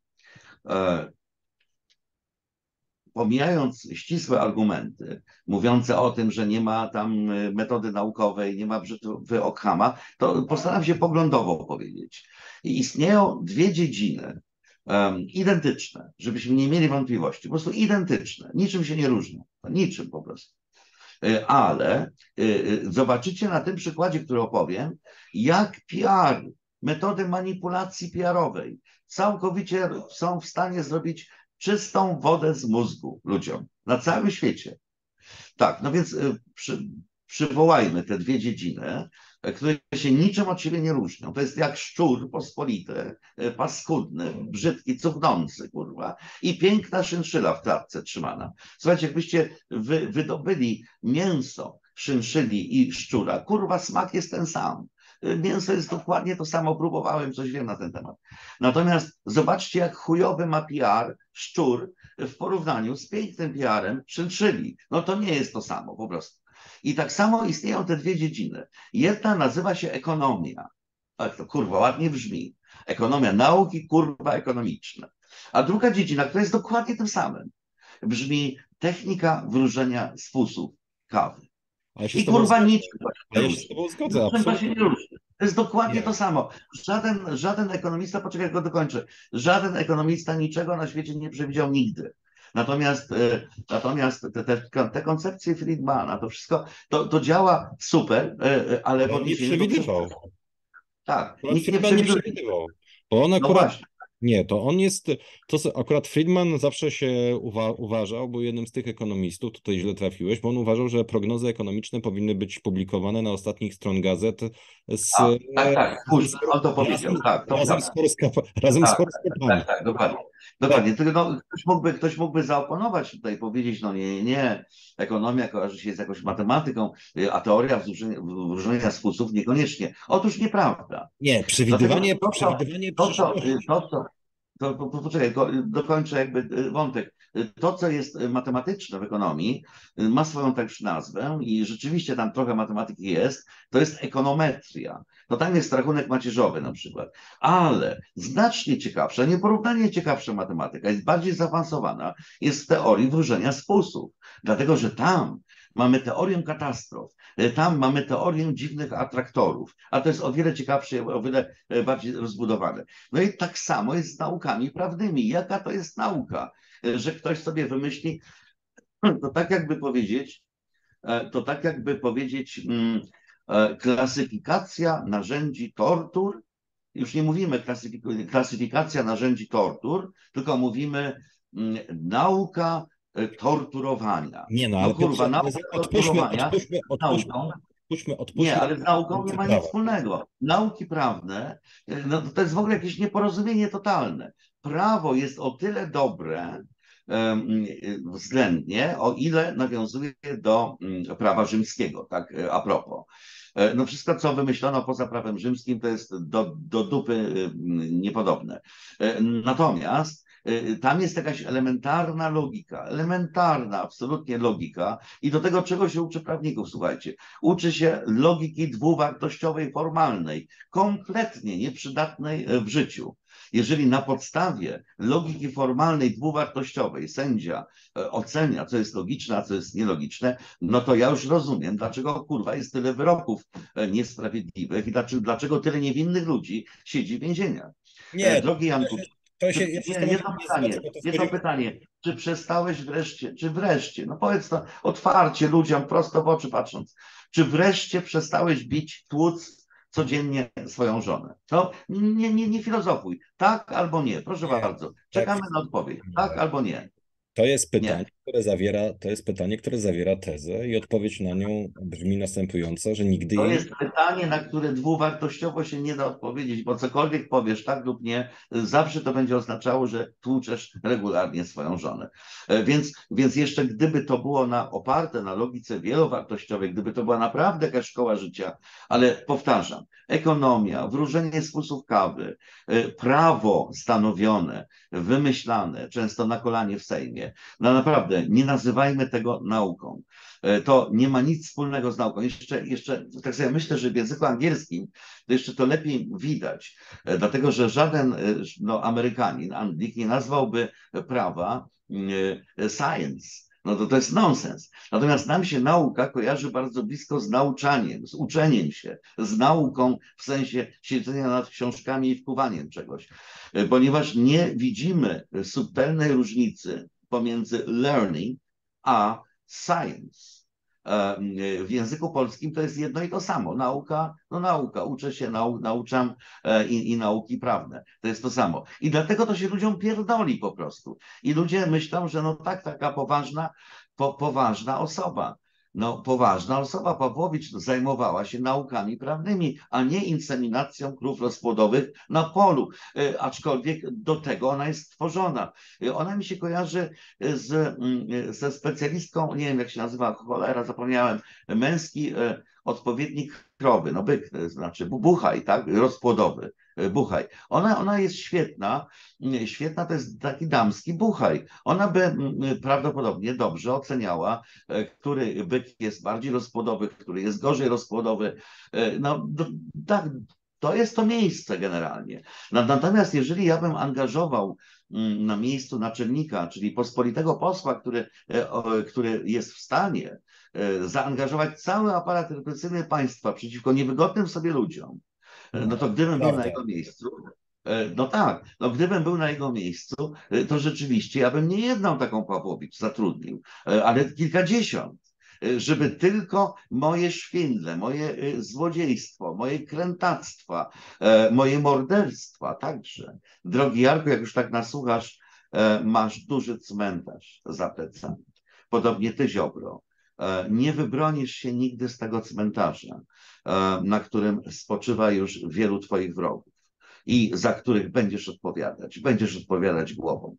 pomijając ścisłe argumenty mówiące o tym, że nie ma tam metody naukowej, nie ma brzytwy Ockhama, to postaram się poglądowo powiedzieć. Istnieją dwie dziedziny identyczne, żebyśmy nie mieli wątpliwości, po prostu identyczne, niczym się nie różnią, niczym po prostu. Ale zobaczycie na tym przykładzie, który opowiem, jak PR, metody manipulacji PR-owej całkowicie są w stanie zrobić czystą wodę z mózgu ludziom na całym świecie. Tak, no więc przywołajmy te dwie dziedziny, które się niczym od siebie nie różnią. To jest jak szczur pospolity, paskudny, brzydki, cuchnący, kurwa, i piękna szynszyla w klatce trzymana. Słuchajcie, jakbyście wydobyli mięso szynszyli i szczura, kurwa, smak jest ten sam. Mięso jest dokładnie to samo, próbowałem, coś wiem na ten temat. Natomiast zobaczcie, jak chujowy ma PR szczur w porównaniu z pięknym PR-em szynszyli. No to nie jest to samo po prostu. I tak samo istnieją te dwie dziedziny. Jedna nazywa się ekonomia. Ale to kurwa ładnie brzmi. Ekonomia nauki, kurwa ekonomiczne. A druga dziedzina, która jest dokładnie tym samym, brzmi technika wróżenia z fusów kawy. A ja się I kurwa nic. A ja się z tobą zgodzę, absolutnie. To jest dokładnie to samo. Żaden ekonomista, poczekaj, go dokończę, żaden ekonomista niczego na świecie nie przewidział nigdy. Natomiast te koncepcje Friedmana, to wszystko, to działa super, ale on nie przewidywał. Tak, nikt nie przewidywał. Bo on akurat... właśnie. Nie, to on jest, akurat Friedman zawsze się uważał, był jednym z tych ekonomistów, tutaj źle trafiłeś, bo on uważał, że prognozy ekonomiczne powinny być publikowane na ostatnich stron gazet Tak, on to powiedział, tak. Razem z horoskopami. Tak, dokładnie. Dokładnie. Tylko no, ktoś mógłby zaoponować tutaj, powiedzieć, no nie, ekonomia kojarzy się z jakąś matematyką, a teoria wróżenia z fusów niekoniecznie. Otóż nieprawda. Nie, przewidywanie Poczekaj, dokończę jakby wątek. To, co jest matematyczne w ekonomii, ma swoją też nazwę i rzeczywiście tam trochę matematyki jest, to jest ekonometria. To tam jest rachunek macierzowy na przykład. Ale znacznie ciekawsza, nieporównanie ciekawsza matematyka, jest bardziej zaawansowana, jest w teorii wróżenia z fusów. Dlatego, że tam mamy teorię katastrof, tam mamy teorię dziwnych atraktorów, a to jest o wiele ciekawsze, o wiele bardziej rozbudowane. No i tak samo jest z naukami prawnymi. Jaka to jest nauka? Że ktoś sobie wymyśli, to tak jakby powiedzieć, klasyfikacja narzędzi tortur. Już nie mówimy klasyfikacja narzędzi tortur, tylko mówimy nauka torturowania. Nie no, No ale kurwa, Piotrze, nauka torturowania z nauką. Nie, ale z nauką nie ma nic prawa. wspólnego. Nauki prawne, no to jest w ogóle jakieś nieporozumienie totalne. Prawo jest o tyle dobre, względnie, o ile nawiązuje do prawa rzymskiego, tak a propos. No wszystko, co wymyślono poza prawem rzymskim, to jest do dupy niepodobne. Natomiast tam jest jakaś elementarna absolutnie logika i do tego, czego się uczy prawników, słuchajcie. Uczy się logiki dwuwartościowej, formalnej, kompletnie nieprzydatnej w życiu. Jeżeli na podstawie logiki formalnej, dwuwartościowej sędzia ocenia, co jest logiczne, a co jest nielogiczne, no to ja już rozumiem, dlaczego kurwa jest tyle wyroków niesprawiedliwych i dlaczego tyle niewinnych ludzi siedzi w więzieniach. Nie, Drogi Janku, to się ja się z tobą jedno pytanie, czy wreszcie, no powiedz to otwarcie ludziom, prosto w oczy patrząc, czy wreszcie przestałeś bić, tłuc codziennie swoją żonę? To nie filozofuj. Tak albo nie. Proszę bardzo. Czekamy na odpowiedź. Tak albo nie. To jest pytanie, Nie. które zawiera tezę i odpowiedź na nią brzmi następująco, że nigdy To jej... jest pytanie, na które dwuwartościowo się nie da odpowiedzieć, bo cokolwiek powiesz, tak lub nie, zawsze to będzie oznaczało, że tłuczesz regularnie swoją żonę. Więc jeszcze gdyby to było oparte na logice wielowartościowej, gdyby to była naprawdę jakaś szkoła życia, ale powtarzam, ekonomia, wróżenie z fusów kawy, prawo stanowione, wymyślane, często na kolanie w Sejmie, no naprawdę nie nazywajmy tego nauką. To nie ma nic wspólnego z nauką. Jeszcze tak sobie myślę, że w języku angielskim to jeszcze to lepiej widać, dlatego że żaden Amerykanin, Anglik nie nazwałby prawa science. No to jest nonsens. Natomiast nam się nauka kojarzy bardzo blisko z nauczaniem, z uczeniem się, z nauką w sensie siedzenia nad książkami i wkuwaniem czegoś, ponieważ nie widzimy subtelnej różnicy pomiędzy learning a science. W języku polskim to jest jedno i to samo. Nauka, no nauka, uczę się, nauczam i nauki prawne. To jest to samo. I dlatego to się ludziom pierdoli po prostu. I ludzie myślą, że no tak, taka poważna osoba. No, poważna osoba, Pawłowicz, zajmowała się naukami prawnymi, a nie inseminacją krów rozpłodowych na polu. Aczkolwiek do tego ona jest stworzona. Ona mi się kojarzy ze specjalistką, nie wiem jak się nazywa, cholera, zapomniałem, męski odpowiednik krowy, no byk, znaczy buchaj, tak, rozpłodowy. Buchaj. Ona jest świetna. Świetna to jest taki damski buchaj. Ona by prawdopodobnie dobrze oceniała, który byk jest bardziej rozpłodowy, który jest gorzej rozpłodowy. No tak, to jest to miejsce generalnie. Natomiast jeżeli ja bym angażował na miejscu naczelnika, czyli pospolitego posła, który jest w stanie zaangażować cały aparat represyjny państwa przeciwko niewygodnym sobie ludziom, no to gdybym był na jego miejscu, no tak, no gdybym był na jego miejscu, to rzeczywiście ja bym nie jedną taką Pawłowicz zatrudnił, ale kilkadziesiąt, żeby tylko moje szwindle, moje złodziejstwo, moje krętactwa, moje morderstwa także. Drogi Jarku, jak już tak nasłuchasz, masz duży cmentarz za plecami. Podobnie ty, Ziobro. Nie wybronisz się nigdy z tego cmentarza, na którym spoczywa już wielu twoich wrogów i za których będziesz odpowiadać głową.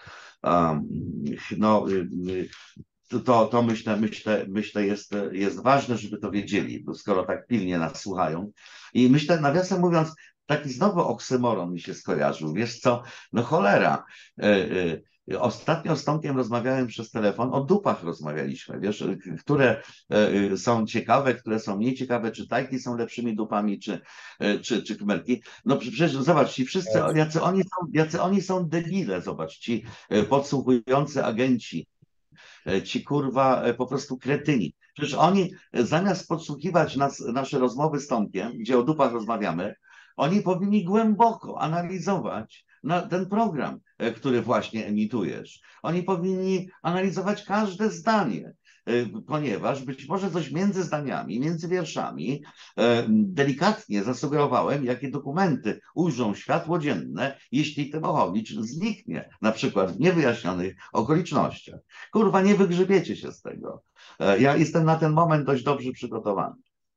No, to myślę jest ważne, żeby to wiedzieli, skoro tak pilnie nas słuchają. I myślę, nawiasem mówiąc, taki znowu oksymoron mi się skojarzył. Wiesz co, no cholera, Ostatnio z Tomkiem rozmawiałem przez telefon, o dupach rozmawialiśmy, wiesz, które są ciekawe, które są mniej ciekawe, czy tajki są lepszymi dupami, czy kmerki. No przecież zobacz, ci wszyscy, jacy oni są debile, zobacz, ci podsłuchujący agenci, ci kurwa po prostu kretyni. Przecież oni zamiast podsłuchiwać nasze rozmowy z Tomkiem, gdzie o dupach rozmawiamy, oni powinni głęboko analizować ten program, który właśnie emitujesz. Oni powinni analizować każde zdanie, ponieważ być może coś między zdaniami, między wierszami delikatnie zasugerowałem, jakie dokumenty ujrzą światło dzienne, jeśli Tymochowicz zniknie, na przykład w niewyjaśnionych okolicznościach. Kurwa, nie wygrzebiecie się z tego. Ja jestem na ten moment dość dobrze przygotowany.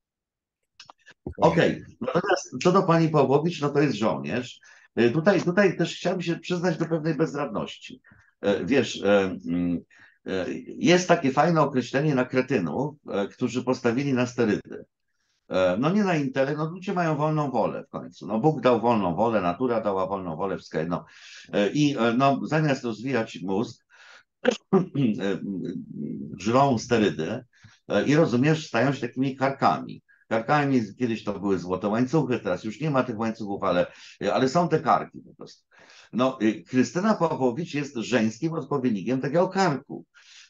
Okej, natomiast co do pani Pawłowicz, no to jest żołnierz. Tutaj też chciałbym się przyznać do pewnej bezradności. Wiesz, jest takie fajne określenie na kretynów, którzy postawili na sterydy. No nie na intelekt, no ludzie mają wolną wolę w końcu. No Bóg dał wolną wolę, natura dała wolną wolę, wszystko jedno. I no, zamiast rozwijać mózg, żrą sterydy i rozumiesz, stają się takimi karkami. Karkami kiedyś to były złote łańcuchy, teraz już nie ma tych łańcuchów, ale są te karki po prostu. No, Krystyna Pawłowicz jest żeńskim odpowiednikiem takiego karku.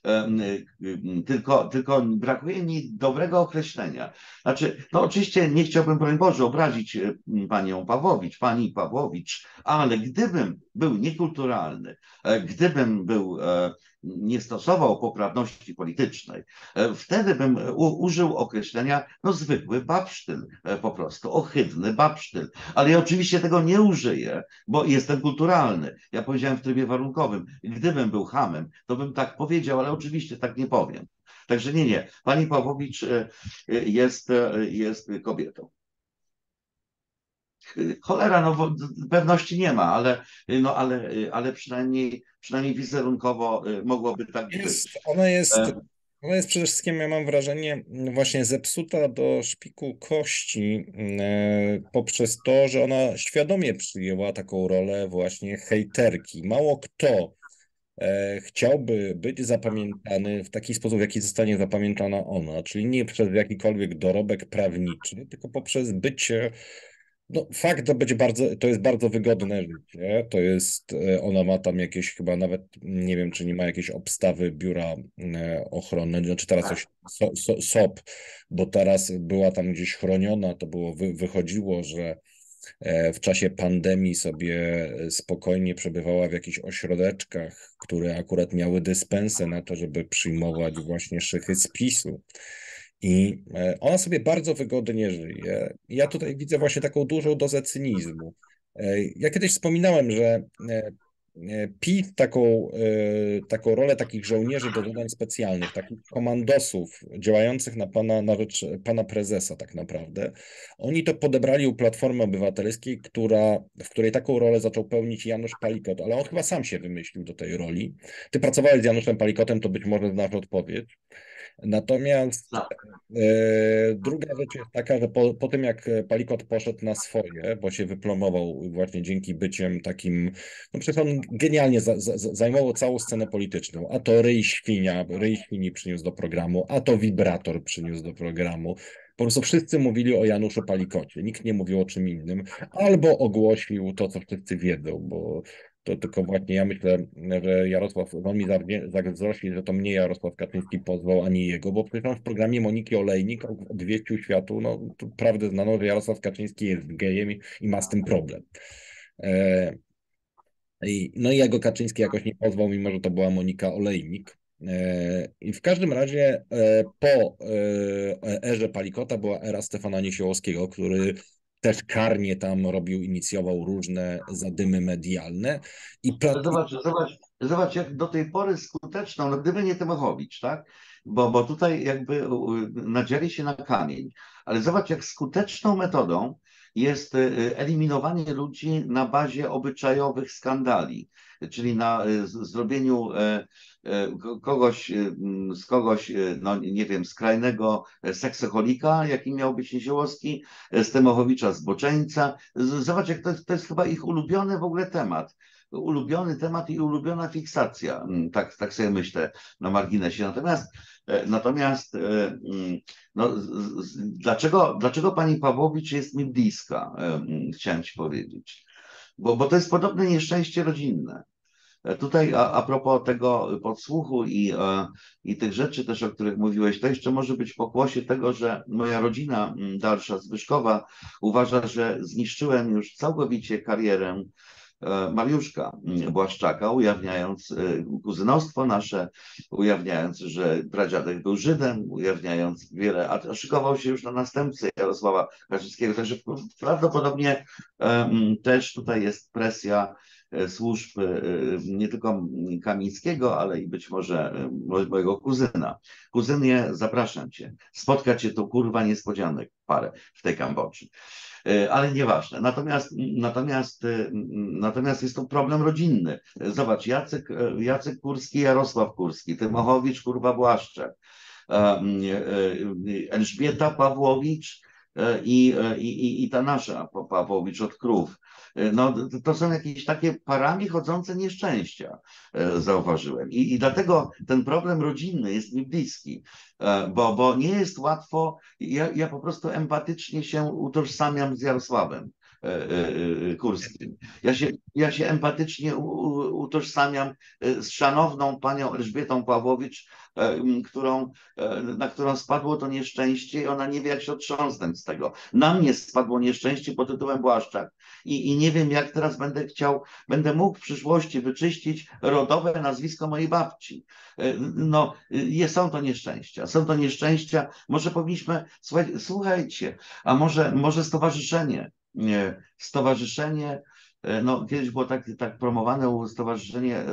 Tylko brakuje mi dobrego określenia. Znaczy, no oczywiście nie chciałbym, broń Boże, obrazić pani Pawłowicz, ale gdybym był niekulturalny, gdybym nie stosował poprawności politycznej, wtedy bym użył określenia no zwykły babsztyl, po prostu ohydny babsztyl. Ale ja oczywiście tego nie użyję, bo jestem kulturalny. Ja powiedziałem w trybie warunkowym. Gdybym był chamem, to bym tak powiedział, ale oczywiście tak nie powiem. Także nie. Pani Pawłowicz jest kobietą. Cholera, no pewności nie ma, ale przynajmniej wizerunkowo mogłoby tak być. Ona jest przede wszystkim, ja mam wrażenie, właśnie zepsuta do szpiku kości poprzez to, że ona świadomie przyjęła taką rolę właśnie hejterki. Mało kto chciałby być zapamiętany w taki sposób, w jaki zostanie zapamiętana ona, czyli nie przez jakikolwiek dorobek prawniczy, tylko poprzez bycie. No, fakt, to jest bardzo wygodne życie. To jest, ona ma tam jakieś chyba nawet, nie wiem, czy nie ma jakieś obstawy biura ochrony, znaczy teraz coś SOP, bo teraz była tam gdzieś chroniona, to wychodziło, że w czasie pandemii sobie spokojnie przebywała w jakichś ośrodeczkach, które akurat miały dyspensę na to, żeby przyjmować właśnie szychy z PiS-u. I ona sobie bardzo wygodnie żyje. Ja tutaj widzę właśnie taką dużą dozę cynizmu. Ja kiedyś wspominałem, że PiS taką rolę takich żołnierzy do zadań specjalnych, takich komandosów działających na rzecz pana prezesa tak naprawdę, oni to podebrali u Platformy Obywatelskiej, w której taką rolę zaczął pełnić Janusz Palikot, ale on chyba sam się wymyślił do tej roli. Ty pracowałeś z Januszem Palikotem, to być może znasz odpowiedź. Natomiast druga rzecz jest taka, że po tym jak Palikot poszedł na swoje, bo się wyplomował właśnie dzięki byciem takim, no przecież on genialnie zajmował całą scenę polityczną, a to ryj świni przyniósł do programu, a to wibrator przyniósł do programu. Po prostu wszyscy mówili o Januszu Palikocie, nikt nie mówił o czym innym, albo ogłosił to, co wszyscy wiedzą, bo to tylko właśnie ja myślę, że on mi zazdrości, że to mnie Jarosław Kaczyński pozwał, a nie jego, bo przecież on w programie Moniki Olejnik obwieścił światu, no prawdę znaną, że Jarosław Kaczyński jest gejem i ma z tym problem. No i jego Kaczyński jakoś nie pozwał, mimo że to była Monika Olejnik. I w każdym razie po erze Palikota była era Stefana Niesiołowskiego, który też karnie tam inicjował różne zadymy medialne. Zobacz, jak do tej pory skuteczną, no gdyby nie Tymochowicz, tak? Bo tutaj jakby nadzieli się na kamień. Ale zobacz, jak skuteczną metodą jest eliminowanie ludzi na bazie obyczajowych skandali, czyli na zrobieniu kogoś, no nie wiem, skrajnego seksoholika, jakim miał być Niesiołowski, z Tymochowicza zboczeńca. Zobacz, jak to jest chyba ich ulubiony w ogóle temat. ulubiony temat i ulubiona fiksacja. Tak sobie myślę na marginesie. Natomiast no, dlaczego pani Pawłowicz jest mi bliska, chciałem ci powiedzieć. Bo to jest podobne nieszczęście rodzinne. Tutaj a propos tego podsłuchu i tych rzeczy też, o których mówiłeś, to jeszcze może być pokłosie tego, że moja rodzina dalsza, Zbyszkowa, uważa, że zniszczyłem już całkowicie karierę Mariuszka Błaszczaka, ujawniając kuzynostwo nasze, ujawniając, że pradziadek był Żydem, ujawniając wiele, a szykował się już na następcę Jarosława Kaczyńskiego. Także prawdopodobnie też tutaj jest presja służb nie tylko Kamińskiego, ale i być może mojego kuzyna. Kuzynie, zapraszam cię. Spotkać cię to kurwa niespodzianek parę w tej Kambodży. Ale nieważne. Natomiast jest to problem rodzinny. Zobacz, Jacek Kurski, Jarosław Kurski, Tymochowicz, kurwa Błaszczak, Elżbieta Pawłowicz i ta nasza Pawłowicz od Krów. No, to są jakieś takie parami chodzące nieszczęścia, zauważyłem. I dlatego ten problem rodzinny jest mi bliski, bo nie jest łatwo. Ja po prostu empatycznie się utożsamiam z Jarosławem Kurskim. Ja się empatycznie utożsamiam z szanowną panią Elżbietą Pawłowicz, na którą spadło to nieszczęście i ona nie wie, jak się otrząsnąć z tego. Na mnie spadło nieszczęście pod tytułem Błaszczak i nie wiem, jak teraz będę mógł w przyszłości wyczyścić rodowe nazwisko mojej babci. No, są to nieszczęścia. Może powinniśmy, słuchajcie, a może stowarzyszenie, no kiedyś było tak promowane stowarzyszenie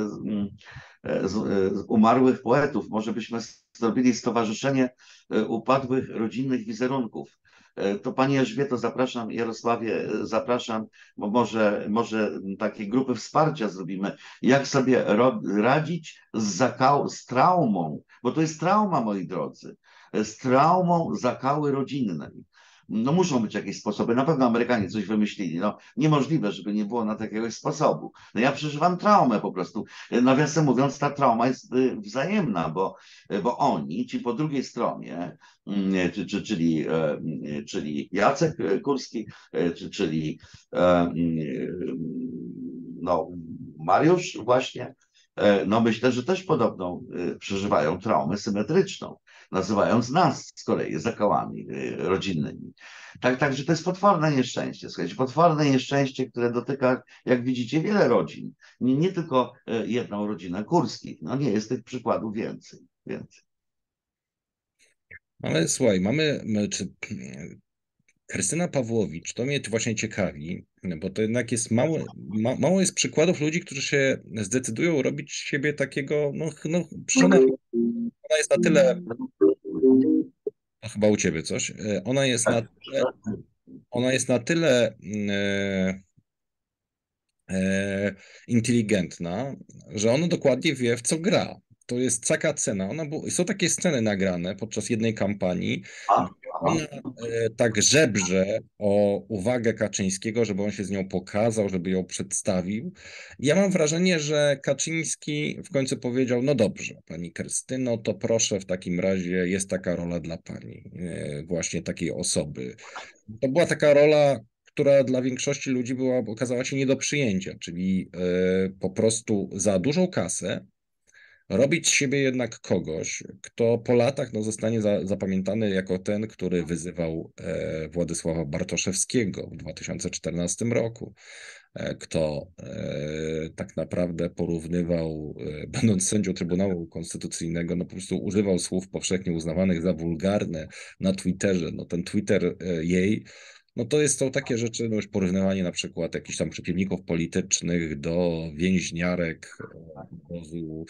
z umarłych poetów. Może byśmy zrobili stowarzyszenie upadłych rodzinnych wizerunków. To pani Elżbieto, zapraszam, Jarosławie, zapraszam, bo może takie grupy wsparcia zrobimy, jak sobie radzić z traumą, bo to jest trauma, moi drodzy, z traumą zakały rodzinnej. No muszą być jakieś sposoby. Na pewno Amerykanie coś wymyślili. No, niemożliwe, żeby nie było na takiego sposobu. No ja przeżywam traumę po prostu. Nawiasem mówiąc, ta trauma jest wzajemna, bo oni, ci po drugiej stronie, czyli Jacek Kurski, czyli no, Mariusz właśnie, no myślę, że też podobną przeżywają traumę symetryczną, nazywając nas z kolei zakałami rodzinnymi. Także to jest potworne nieszczęście, słuchajcie, potworne nieszczęście, które dotyka, jak widzicie, wiele rodzin. Nie tylko jedną rodzinę Kurskich. No nie jest tych przykładów więcej. Ale słuchaj, Krystyna Pawłowicz, to mnie to właśnie ciekawi, bo to jednak jest mało jest przykładów ludzi, którzy się zdecydują robić z siebie takiego, przecież ona jest na tyle, no chyba u ciebie coś, ona jest na tyle inteligentna, że ona dokładnie wie, w co gra. To jest taka cena. Są takie sceny nagrane podczas jednej kampanii, ona tak żebrze o uwagę Kaczyńskiego, żeby on się z nią pokazał, żeby ją przedstawił. Ja mam wrażenie, że Kaczyński w końcu powiedział, no dobrze, pani Krystyno, to proszę, w takim razie jest taka rola dla pani, właśnie takiej osoby. To była taka rola, która dla większości ludzi okazała się nie do przyjęcia, czyli po prostu za dużą kasę robić z siebie jednak kogoś, kto po latach zostaanie zapamiętany jako ten, który wyzywał Władysława Bartoszewskiego w 2014 roku, kto tak naprawdę porównywał, będąc sędzią Trybunału Konstytucyjnego, no po prostu używał słów powszechnie uznawanych za wulgarne na Twitterze. No ten Twitter jej, no to są takie rzeczy, no już porównywanie na przykład jakichś tam przeciwników politycznych do więźniarek obozu,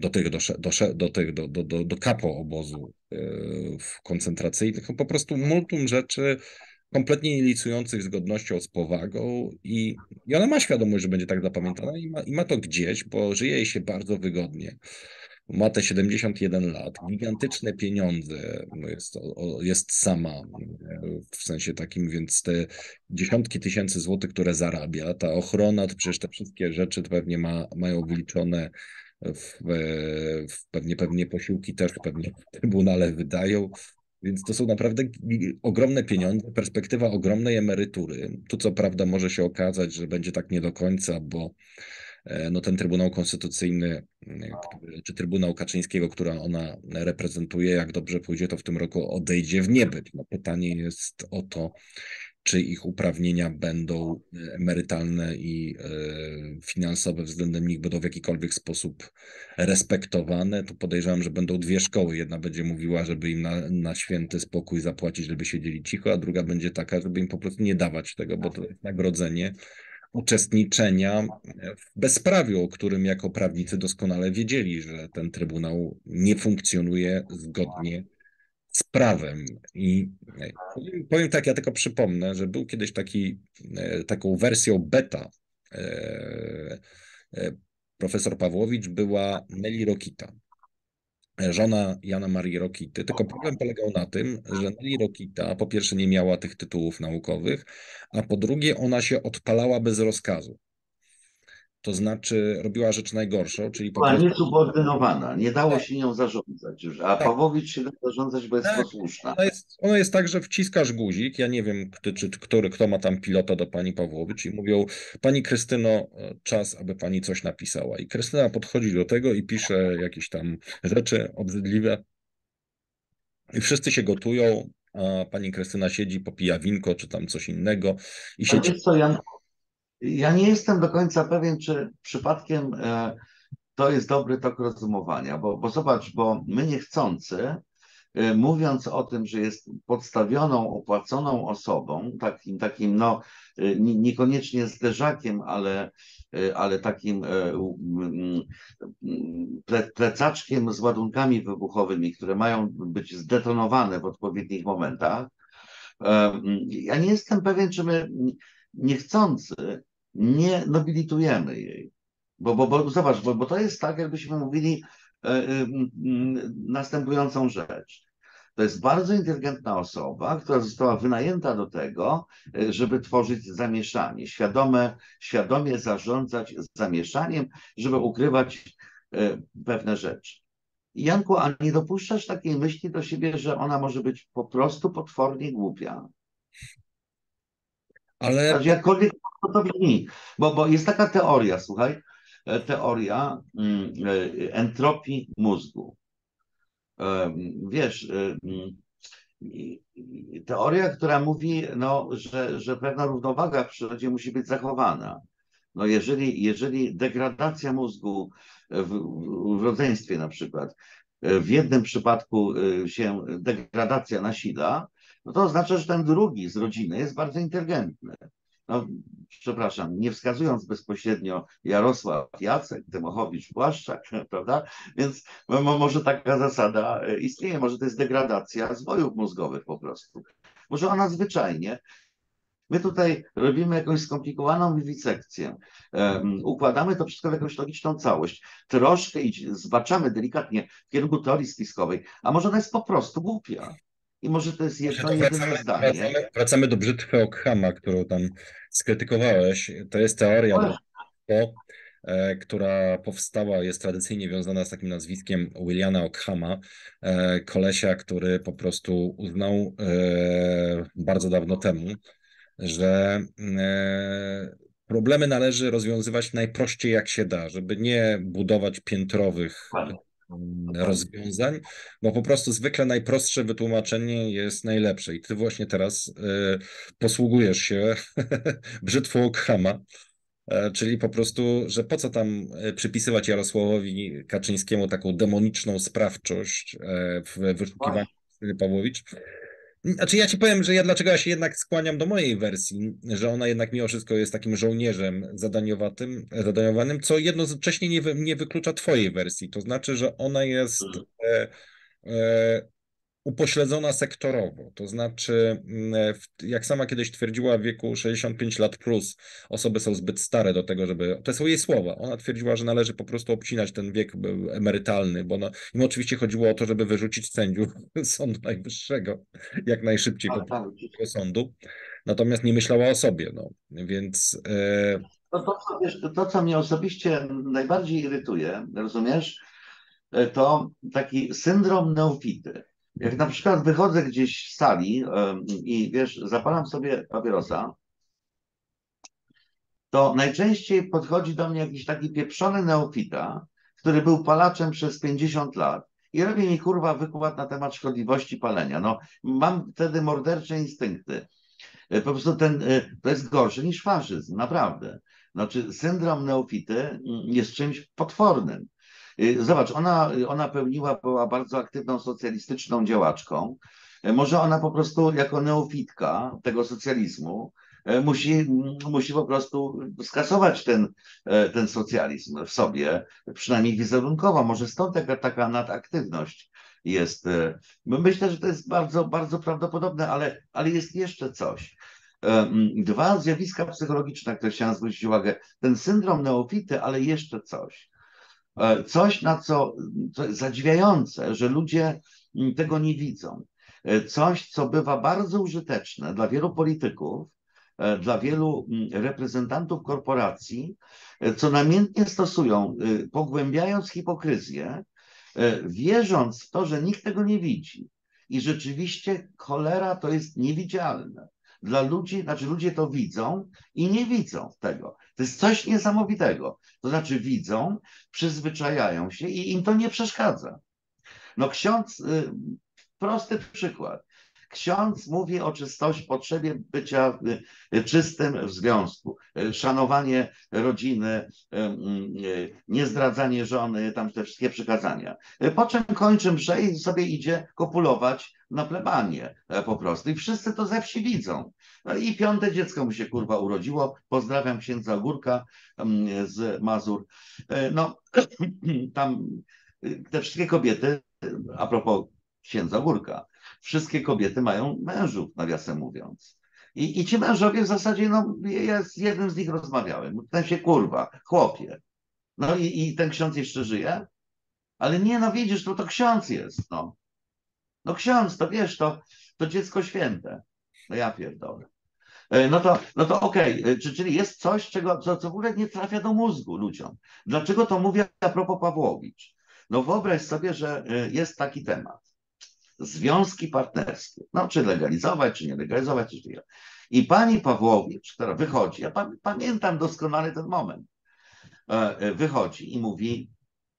do kapo obozu koncentracyjnych, no po prostu multum rzeczy kompletnie nie licujących z godnością, z powagą i ona ma świadomość, że będzie tak zapamiętana i ma to gdzieś, bo żyje jej się bardzo wygodnie. Ma te 71 lat, gigantyczne pieniądze, jest sama w sensie takim, więc te dziesiątki tysięcy złotych, które zarabia, ta ochrona, to przecież te wszystkie rzeczy to pewnie mają wliczone w, pewnie posiłki też pewnie w trybunale wydają, więc to są naprawdę ogromne pieniądze, perspektywa ogromnej emerytury. Tu co prawda może się okazać, że będzie tak nie do końca, bo no ten Trybunał Konstytucyjny, czy Trybunał Kaczyńskiego, która ona reprezentuje, jak dobrze pójdzie, to w tym roku odejdzie w niebyt. No pytanie jest o to, czy ich uprawnienia będą emerytalne i finansowe względem nich będą w jakikolwiek sposób respektowane. Tu podejrzewam, że będą dwie szkoły. Jedna będzie mówiła, żeby im na święty spokój zapłacić, żeby siedzieli cicho, a druga będzie taka, żeby im po prostu nie dawać tego, bo to jest nagrodzenie uczestniczenia w bezprawiu, o którym jako prawnicy doskonale wiedzieli, że ten Trybunał nie funkcjonuje zgodnie z prawem. I powiem tak, ja tylko przypomnę, że był kiedyś taką wersją beta profesor Pawłowicz była Nelly Rokita, żona Jana Marii Rokity. Tylko problem polegał na tym, że Nelly Rokita po pierwsze nie miała tych tytułów naukowych, a po drugie ona się odpalała bez rozkazu. To znaczy robiła rzecz najgorszą, czyli po Była prostu... niesubordynowana, nie dało się nią zarządzać już, a Tak, Pawłowicz się da zarządzać, bo jest tak. posłuszna. Ona jest tak, że wciskasz guzik, ja nie wiem, kto ma tam pilota do pani Pawłowicz i mówią, pani Krystyno, czas, aby pani coś napisała. I Krystyna podchodzi do tego i pisze jakieś tam rzeczy obrzydliwe i wszyscy się gotują, a pani Krystyna siedzi, popija winko czy tam coś innego i Ale siedzi. wiesz co, ja nie jestem do końca pewien, czy przypadkiem to jest dobry tok rozumowania, bo zobacz, bo my niechcący, mówiąc o tym, że jest podstawioną, opłaconą osobą, takim no, niekoniecznie zderzakiem, ale takim plecaczkiem z ładunkami wybuchowymi, które mają być zdetonowane w odpowiednich momentach. Ja nie jestem pewien, czy my niechcący nie nobilitujemy jej. Bo zobacz, bo to jest tak, jakbyśmy mówili następującą rzecz. To jest bardzo inteligentna osoba, która została wynajęta do tego, żeby tworzyć zamieszanie, świadomie zarządzać zamieszaniem, żeby ukrywać pewne rzeczy. Janku, a nie dopuszczasz takiej myśli do siebie, że ona może być po prostu potwornie głupia? Ale Znaczy, jakkolwiek to brzmi, bo jest taka teoria, słuchaj, teoria entropii mózgu. Wiesz, teoria, która mówi, no, że pewna równowaga w przyrodzie musi być zachowana. No jeżeli degradacja mózgu w rodzeństwie na przykład, w jednym przypadku się degradacja nasila, no to oznacza, że ten drugi z rodziny jest bardzo inteligentny. No, przepraszam, nie wskazując bezpośrednio Jarosław, Jacek, Tymochowicz, Błaszczak, prawda? Więc może taka zasada istnieje, może to jest degradacja zwojów mózgowych po prostu. Może ona zwyczajnie. My tutaj robimy jakąś skomplikowaną wiwisekcję, układamy to wszystko w jakąś logiczną całość, troszkę zbaczamy delikatnie w kierunku teorii spiskowej, a może ona jest po prostu głupia. I może to jest jedno, jedyne zdanie. Wracamy do brzytwy Ockhama, którą tam skrytykowałeś. To jest teoria, która powstała, jest tradycyjnie wiązana z takim nazwiskiem Williama Ockhama, kolesia, który po prostu uznał bardzo dawno temu, że problemy należy rozwiązywać najprościej jak się da, żeby nie budować piętrowych rozwiązań, bo po prostu zwykle najprostsze wytłumaczenie jest najlepsze i ty właśnie teraz posługujesz się brzytwą Ockhama, czyli po prostu, że po co tam przypisywać Jarosławowi Kaczyńskiemu taką demoniczną sprawczość w wyszukiwaniu Pawłowicz. Znaczy ja ci powiem, że dlaczego ja się jednak skłaniam do mojej wersji, że ona jednak mimo wszystko jest takim żołnierzem zadaniowanym, co jednocześnie nie wyklucza twojej wersji. To znaczy, że ona jest upośledzona sektorowo. To znaczy, jak sama kiedyś twierdziła, w wieku 65 lat plus osoby są zbyt stare do tego, żeby... To są jej słowa. Ona twierdziła, że należy po prostu obcinać ten wiek emerytalny, bo im oczywiście chodziło o to, żeby wyrzucić sędziów Sądu Najwyższego jak najszybciej po prostu z tego sądu. Natomiast nie myślała o sobie, no. Więc... Wiesz, to, co mnie osobiście najbardziej irytuje, rozumiesz, to taki syndrom neofity. Jak na przykład wychodzę gdzieś z sali i wiesz, zapalam sobie papierosa, to najczęściej podchodzi do mnie jakiś taki pieprzony neofita, który był palaczem przez 50 lat i robi mi kurwa wykład na temat szkodliwości palenia. No, mam wtedy mordercze instynkty. Po prostu to jest gorsze niż faszyzm, naprawdę. Znaczy, syndrom neofity jest czymś potwornym. Zobacz, ona była bardzo aktywną socjalistyczną działaczką. Może ona po prostu jako neofitka tego socjalizmu musi po prostu skasować ten socjalizm w sobie, przynajmniej wizerunkowo. Może stąd taka nadaktywność jest. Myślę, że to jest bardzo, bardzo prawdopodobne, ale jest jeszcze coś. Dwa zjawiska psychologiczne, które chciałem zwrócić uwagę. Ten syndrom neofity, ale jeszcze coś. Coś, na co zadziwiające, że ludzie tego nie widzą. Coś, co bywa bardzo użyteczne dla wielu polityków, dla wielu reprezentantów korporacji, co namiętnie stosują, pogłębiając hipokryzję, wierząc w to, że nikt tego nie widzi. I rzeczywiście cholera to jest niewidzialne. Dla ludzi, znaczy ludzie to widzą i nie widzą tego. To jest coś niesamowitego. To znaczy widzą, przyzwyczajają się i im to nie przeszkadza. No ksiądz, prosty przykład. Ksiądz mówi o czystości, potrzebie bycia czystym w związku, szanowanie rodziny, niezdradzanie żony, tam te wszystkie przykazania. Po czym kończy mszę i sobie idzie kopulować na plebanię po prostu. I wszyscy to ze wsi widzą. No i 5. dziecko mu się kurwa urodziło. Pozdrawiam księdza Ogórka z Mazur. No tam te wszystkie kobiety, a propos księdza Ogórka, wszystkie kobiety mają mężów, nawiasem mówiąc. I ci mężowie w zasadzie, no ja z jednym z nich rozmawiałem. Ten się kurwa, chłopie. No i ten ksiądz jeszcze żyje? Ale nie, no widzisz, to ksiądz jest, no. No ksiądz, to wiesz, to dziecko święte. No ja pierdolę. No to okej. Czyli jest coś, co w ogóle nie trafia do mózgu ludziom. Dlaczego to mówię a propos Pawłowicz? No wyobraź sobie, że jest taki temat. Związki partnerskie. No, czy legalizować, czy nie legalizować, czy nie. I pani Pawłowicz, która wychodzi, ja pamiętam doskonale ten moment, wychodzi i mówi,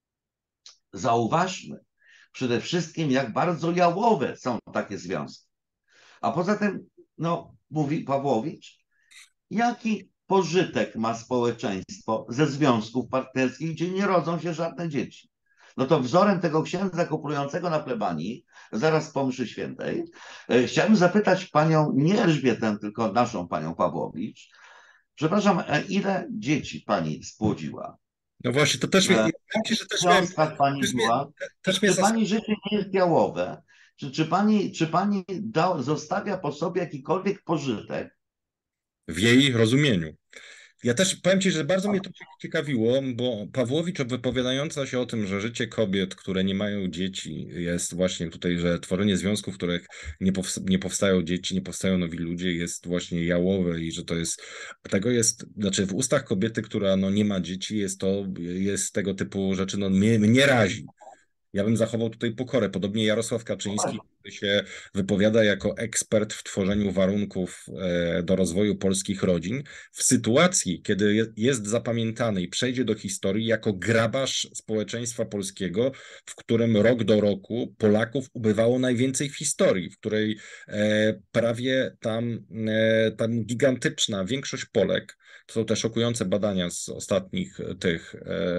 zauważmy przede wszystkim, jak bardzo jałowe są takie związki. A poza tym, no, mówi Pawłowicz, jaki pożytek ma społeczeństwo ze związków partnerskich, gdzie nie rodzą się żadne dzieci. No to wzorem tego księdza kopulującego na plebanii, zaraz po mszy świętej, chciałem zapytać panią, nie Elżbietę, tylko naszą panią Pawłowicz, przepraszam, ile dzieci pani spłodziła? No właśnie, to też mnie... W związkach pani była? Czy pani życie nie jest jałowe? Czy pani zostawia po sobie jakikolwiek pożytek? W jej rozumieniu. Ja też powiem ci, że bardzo mnie to ciekawiło, bo Pawłowicz wypowiadająca się o tym, że życie kobiet, które nie mają dzieci, jest właśnie tutaj, że tworzenie związków, w których nie powstają dzieci, nie powstają nowi ludzie, jest właśnie jałowe i że to jest, znaczy w ustach kobiety, która no nie ma dzieci, jest tego typu rzeczy, no mnie razi. Ja bym zachował tutaj pokorę. Podobnie Jarosław Kaczyński, który się wypowiada jako ekspert w tworzeniu warunków do rozwoju polskich rodzin, w sytuacji, kiedy jest zapamiętany i przejdzie do historii jako grabarz społeczeństwa polskiego, w którym rok do roku Polaków ubywało najwięcej w historii, w której prawie tam gigantyczna większość Polek, to są te szokujące badania z ostatnich tych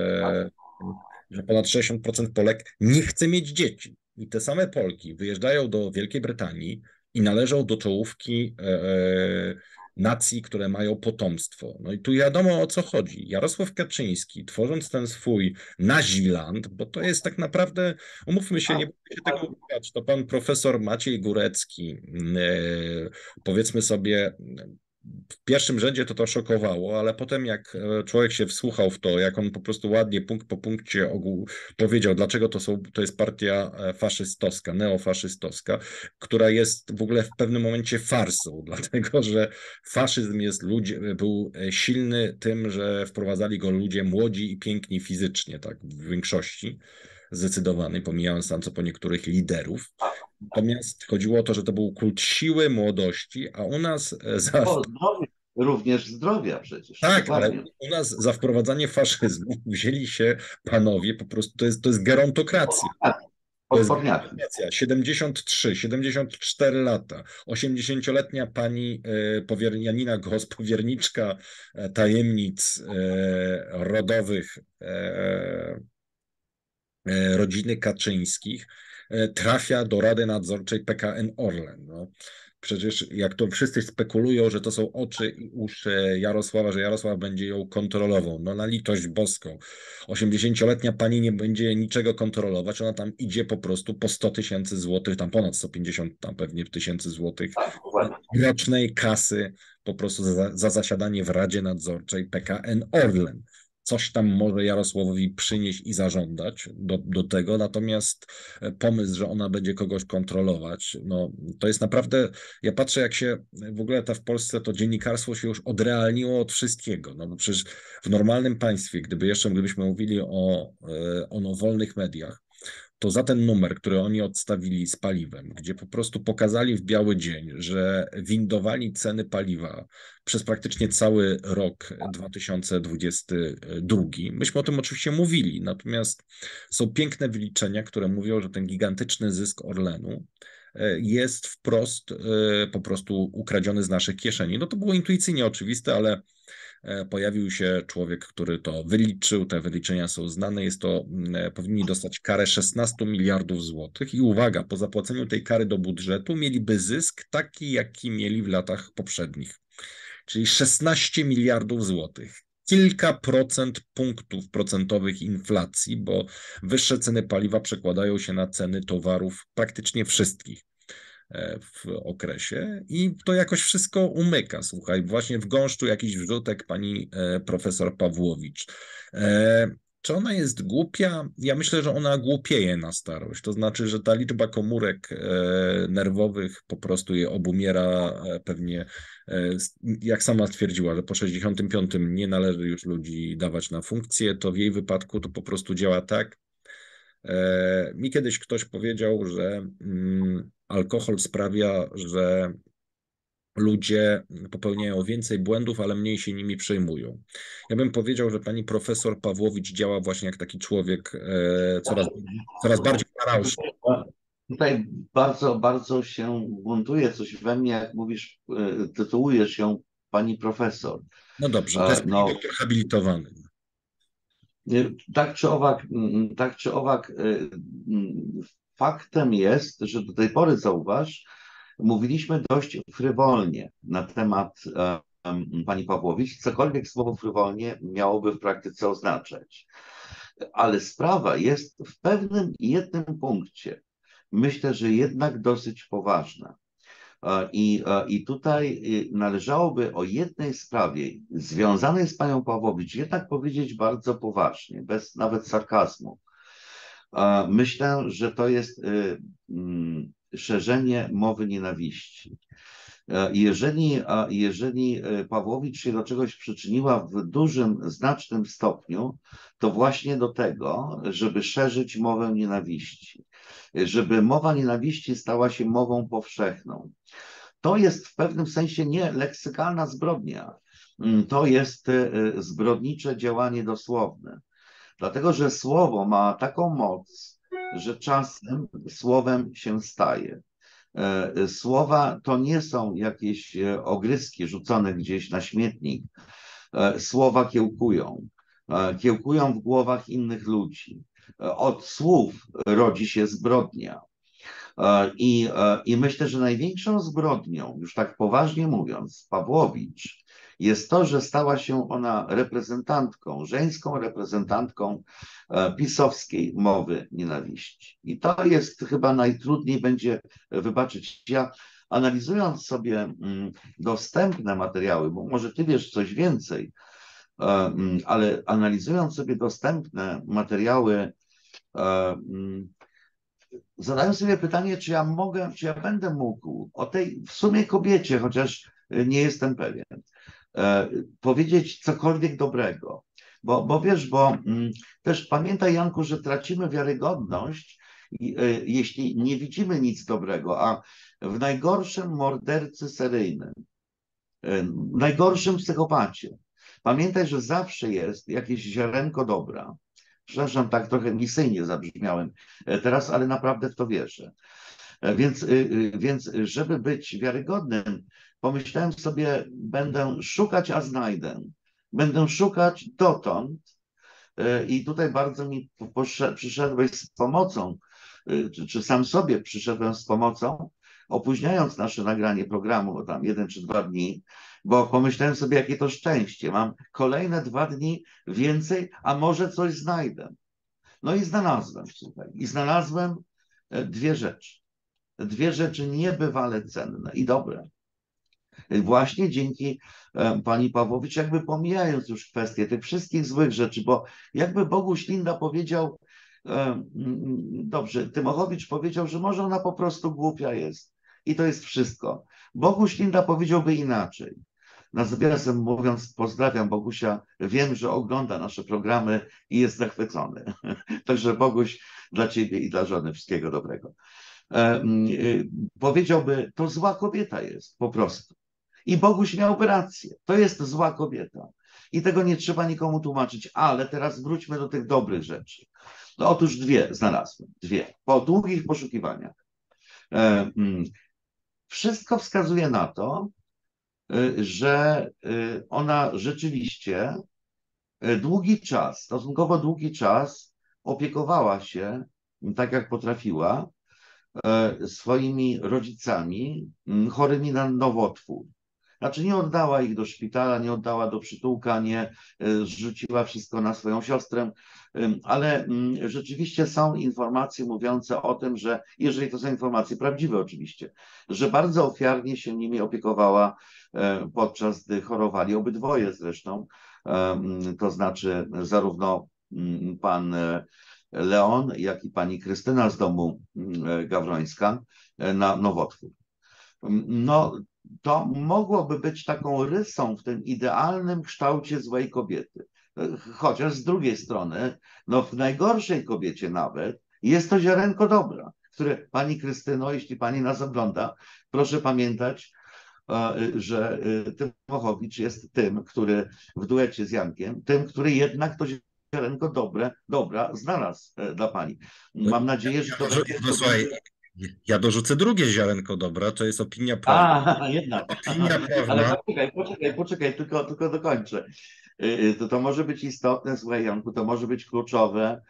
że ponad 60% Polek nie chce mieć dzieci. I te same Polki wyjeżdżają do Wielkiej Brytanii i należą do czołówki nacji, które mają potomstwo. No i tu wiadomo, o co chodzi. Jarosław Kaczyński, tworząc ten swój Naziland, bo to jest tak naprawdę, umówmy się, nie będzie się tego ukrywać, to pan profesor Maciej Górecki, powiedzmy sobie, w pierwszym rzędzie to szokowało, ale potem jak człowiek się wsłuchał w to, jak on po prostu ładnie punkt po punkcie powiedział, dlaczego to jest partia faszystowska, neofaszystowska, która jest w ogóle w pewnym momencie farsą, dlatego że faszyzm był silny tym, że wprowadzali go ludzie młodzi i piękni fizycznie, tak, w większości zdecydowanej, pomijając tam co po niektórych liderów. Natomiast chodziło o to, że to był kult siły, młodości, a u nas również zdrowia przecież. tak, dokładnie. ale u nas za wprowadzanie faszyzmu wzięli się panowie, po prostu to jest gerontokracja. To jest gerontokracja. 73, 74 lata. 80-letnia pani Janina Gos, powierniczka tajemnic rodowych rodziny Kaczyńskich, trafia do Rady Nadzorczej PKN Orlen. No, przecież jak to wszyscy spekulują, że to są oczy i uszy Jarosława, że Jarosław będzie ją kontrolował. No na litość boską. 80-letnia pani nie będzie niczego kontrolować, ona tam idzie po prostu po 100 tysięcy złotych, tam ponad 150 tam pewnie tysięcy złotych rocznej kasy po prostu za zasiadanie w Radzie Nadzorczej PKN Orlen. Coś tam może Jarosławowi przynieść i zażądać do tego, natomiast pomysł, że ona będzie kogoś kontrolować, no to jest naprawdę, ja patrzę jak się w ogóle w Polsce to dziennikarstwo się już odrealniło od wszystkiego, no bo przecież w normalnym państwie, gdybyśmy mówili o wolnych mediach, to za ten numer, który oni odstawili z paliwem, gdzie po prostu pokazali w biały dzień, że windowali ceny paliwa przez praktycznie cały rok 2022. Myśmy o tym oczywiście mówili, natomiast są piękne wyliczenia, które mówią, że ten gigantyczny zysk Orlenu jest wprost po prostu ukradziony z naszych kieszeni. No to było intuicyjnie oczywiste, ale pojawił się człowiek, który to wyliczył, te wyliczenia są znane, powinni dostać karę 16 miliardów złotych i uwaga, po zapłaceniu tej kary do budżetu mieliby zysk taki, jaki mieli w latach poprzednich, czyli 16 miliardów złotych. Kilka procent punktów procentowych inflacji, bo wyższe ceny paliwa przekładają się na ceny towarów praktycznie wszystkich w okresie i to jakoś wszystko umyka. Słuchaj, właśnie w gąszczu jakiś wrzutek pani profesor Pawłowicz. Czy ona jest głupia? Ja myślę, że ona głupieje na starość. To znaczy, że ta liczba komórek nerwowych po prostu je obumiera pewnie, jak sama stwierdziła, że po 65 nie należy już ludzi dawać na funkcję, to w jej wypadku to po prostu działa tak. Mi kiedyś ktoś powiedział, że alkohol sprawia, że ludzie popełniają więcej błędów, ale mniej się nimi przejmują. Ja bym powiedział, że pani profesor Pawłowicz działa właśnie jak taki człowiek coraz bardziej narauszny. Tutaj bardzo, bardzo się buntuje coś we mnie, jak mówisz, tytułujesz się pani profesor. No dobrze, to jest doktor habilitowany. Tak czy owak, faktem jest, że do tej pory, zauważ, mówiliśmy dość frywolnie na temat pani Pawłowicz, cokolwiek słowo frywolnie miałoby w praktyce oznaczać. Ale sprawa jest w pewnym jednym punkcie, myślę, że jednak dosyć poważna. I tutaj należałoby o jednej sprawie związanej z panią Pawłowicz jednak powiedzieć bardzo poważnie, bez nawet sarkazmu. Myślę, że to jest szerzenie mowy nienawiści. Jeżeli Pawłowicz się do czegoś przyczyniła w dużym, znacznym stopniu, to właśnie do tego, żeby szerzyć mowę nienawiści, żeby mowa nienawiści stała się mową powszechną. To jest w pewnym sensie nie leksykalna zbrodnia, to jest zbrodnicze działanie dosłowne. Dlatego, że słowo ma taką moc, że czasem słowem się staje. Słowa to nie są jakieś ogryzki rzucone gdzieś na śmietnik. Słowa kiełkują. Kiełkują w głowach innych ludzi. Od słów rodzi się zbrodnia. I myślę, że największą zbrodnią, już tak poważnie mówiąc, Pawłowicz, jest to, że stała się ona reprezentantką, żeńską reprezentantką pisowskiej mowy nienawiści. I to jest chyba najtrudniej będzie wybaczyć. Ja analizując sobie dostępne materiały, bo może ty wiesz coś więcej, ale analizując sobie dostępne materiały, zadałem sobie pytanie, czy ja mogę, czy ja będę mógł o tej w sumie kobiecie, chociaż nie jestem pewien, powiedzieć cokolwiek dobrego. Bo wiesz, też pamiętaj, Janku, że tracimy wiarygodność, jeśli nie widzimy nic dobrego, a w najgorszym mordercy seryjnym, w najgorszym psychopacie, pamiętaj, że zawsze jest jakieś ziarenko dobra. Przepraszam, tak trochę misyjnie zabrzmiałem teraz, ale naprawdę w to wierzę. Więc żeby być wiarygodnym, pomyślałem sobie, będę szukać, a znajdę. Będę szukać dotąd i tutaj bardzo mi przyszedłeś z pomocą, czy sam sobie przyszedłem z pomocą, opóźniając nasze nagranie programu o tam 1 czy 2 dni, bo pomyślałem sobie, jakie to szczęście. Mam kolejne 2 dni więcej, a może coś znajdę. No i znalazłem, słuchaj, i znalazłem 2 rzeczy. 2 rzeczy niebywale cenne i dobre. Właśnie dzięki pani Pawłowicz, jakby pomijając już kwestię tych wszystkich złych rzeczy, bo jakby Boguś Linda powiedział, dobrze, Tymochowicz powiedział, że może ona po prostu głupia jest. I to jest wszystko. Boguś Linda powiedziałby inaczej. Nawiasem mówiąc, pozdrawiam Bogusia, wiem, że ogląda nasze programy i jest zachwycony. Także Boguś, dla ciebie i dla żony wszystkiego dobrego. Powiedziałby, to zła kobieta jest po prostu. I Boguś miałby rację, to jest zła kobieta. I tego nie trzeba nikomu tłumaczyć, ale teraz wróćmy do tych dobrych rzeczy. No, otóż 2 znalazłem, 2, po długich poszukiwaniach. Wszystko wskazuje na to, że ona rzeczywiście długi czas, stosunkowo długi czas opiekowała się, tak jak potrafiła, swoimi rodzicami chorymi na nowotwór. Znaczy nie oddała ich do szpitala, nie oddała do przytułka, nie zrzuciła wszystko na swoją siostrę, ale rzeczywiście są informacje mówiące o tym, że jeżeli to są informacje prawdziwe oczywiście, że bardzo ofiarnie się nimi opiekowała podczas gdy chorowali obydwoje zresztą, to znaczy zarówno pan Leon, jak i pani Krystyna z domu Gawrońska na nowotwór. No, to mogłoby być taką rysą w tym idealnym kształcie złej kobiety. Chociaż z drugiej strony, no w najgorszej kobiecie nawet jest to ziarenko dobra, które pani Krystyno, jeśli pani nas ogląda, proszę pamiętać, że Tymochowicz jest tym, który w duecie z Jankiem, tym, który jednak to ziarenko dobra znalazł dla pani. Mam nadzieję, że to będzie... Słuchaj, ja dorzucę drugie ziarenko dobra, to jest opinia prawna. A, jednak. Opinia Ale prawna. poczekaj, tylko dokończę. To może być istotne, słuchaj, Janku, to może być kluczowe,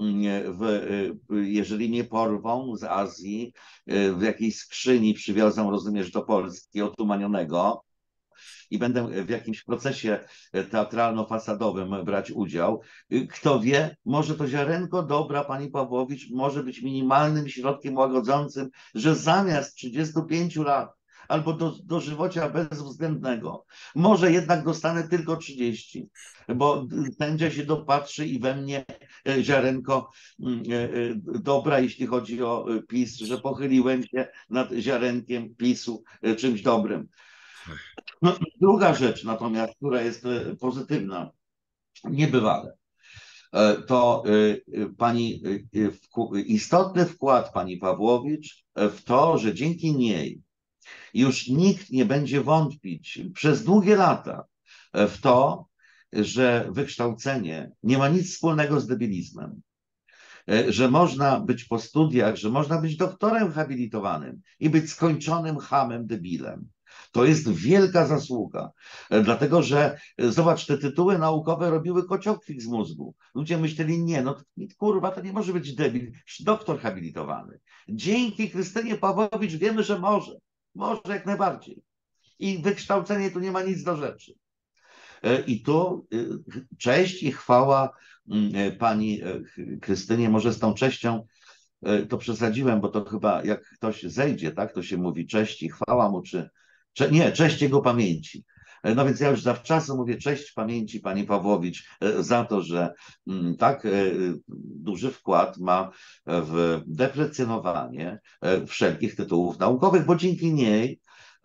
jeżeli mnie porwą z Azji, w jakiejś skrzyni przywiozą, rozumiesz, do Polski otumanionego i będę w jakimś procesie teatralno-fasadowym brać udział. Kto wie, może to ziarenko dobra pani Pawłowicz może być minimalnym środkiem łagodzącym, że zamiast 35 lat albo dożywocia bezwzględnego, może jednak dostanę tylko 30, bo sędzia się dopatrzy i we mnie ziarenko dobra, jeśli chodzi o PiS, że pochyliłem się nad ziarenkiem PiS-u czymś dobrym. No, druga rzecz natomiast, która jest pozytywna, niebywale, to pani istotny wkład pani Pawłowicz w to, że dzięki niej już nikt nie będzie wątpić przez długie lata w to, że wykształcenie nie ma nic wspólnego z debilizmem, że można być po studiach, że można być doktorem habilitowanym i być skończonym chamem, debilem. To jest wielka zasługa, dlatego że zobacz, te tytuły naukowe robiły kociokwik z mózgu. Ludzie myśleli, nie, no kurwa, to nie może być debil, doktor habilitowany. Dzięki Krystynie Pawłowicz wiemy, że może jak najbardziej. I wykształcenie tu nie ma nic do rzeczy. I tu cześć i chwała pani Krystynie, może z tą cześcią to przesadziłem, bo to chyba jak ktoś zejdzie, tak, to się mówi cześć i chwała mu, nie, cześć jego pamięci. No więc ja już zawczasu mówię cześć pamięci pani Pawłowicz za to, że tak duży wkład ma w deprecjonowanie wszelkich tytułów naukowych, bo dzięki niej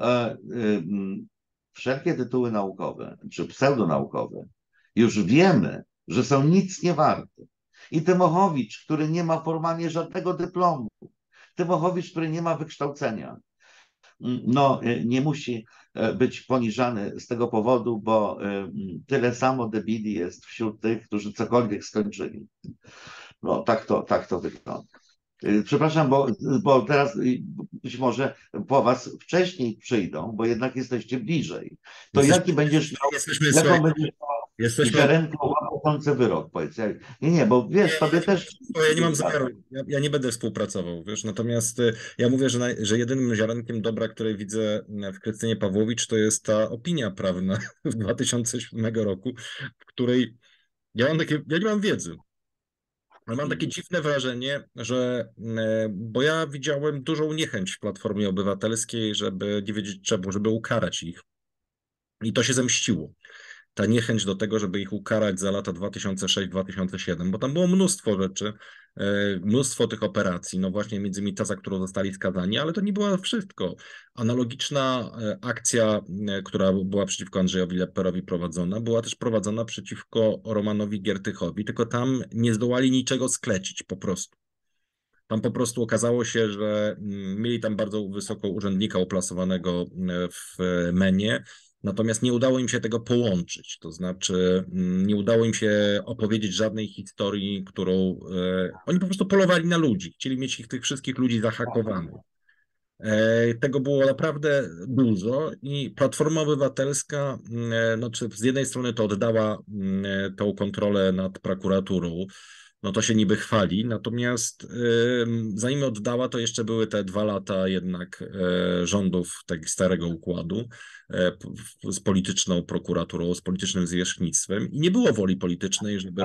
wszelkie tytuły naukowe czy pseudonaukowe już wiemy, że są nic nie warte. I Tymochowicz, który nie ma formalnie żadnego dyplomu, Tymochowicz, który nie ma wykształcenia, no nie musi być poniżany z tego powodu, bo tyle samo debili jest wśród tych, którzy cokolwiek skończyli. No tak to wygląda. Przepraszam, bo teraz być może po was wcześniej przyjdą, bo jednak jesteście bliżej. To jaki będziesz miał, jaką będziesz ziarenką łapiące wyrok, powiedz. Nie, bo wiesz, tobie też... Ja nie mam zamiaru, ja nie będę współpracował, wiesz, natomiast ja mówię, że jedynym ziarenkiem dobra, które widzę w Krystynie Pawłowicz, to jest ta opinia prawna z 2007 roku, w której ja nie mam wiedzy. Ale mam takie dziwne wrażenie, że, bo ja widziałem dużą niechęć w Platformie Obywatelskiej, żeby nie wiedzieć czemu, żeby ukarać ich. I to się zemściło. Ta niechęć do tego, żeby ich ukarać za lata 2006-2007, bo tam było mnóstwo rzeczy, mnóstwo tych operacji, no właśnie między innymi ta, za którą zostali skazani, ale to nie było wszystko. Analogiczna akcja, która była przeciwko Andrzejowi Lepperowi prowadzona, była też prowadzona przeciwko Romanowi Giertychowi, tylko tam nie zdołali niczego sklecić po prostu. Tam po prostu okazało się, że mieli tam bardzo wysoko urzędnika uplasowanego w MEN-ie, natomiast nie udało im się tego połączyć, to znaczy nie udało im się opowiedzieć żadnej historii, którą oni po prostu polowali na ludzi, chcieli mieć tych wszystkich ludzi zahakowanych. Tego było naprawdę dużo i Platforma Obywatelska, no, z jednej strony to oddała tą kontrolę nad prokuraturą, no to się niby chwali, natomiast zanim oddała, to jeszcze były te 2 lata jednak rządów tego starego układu z polityczną prokuraturą, z politycznym zwierzchnictwem i nie było woli politycznej, żeby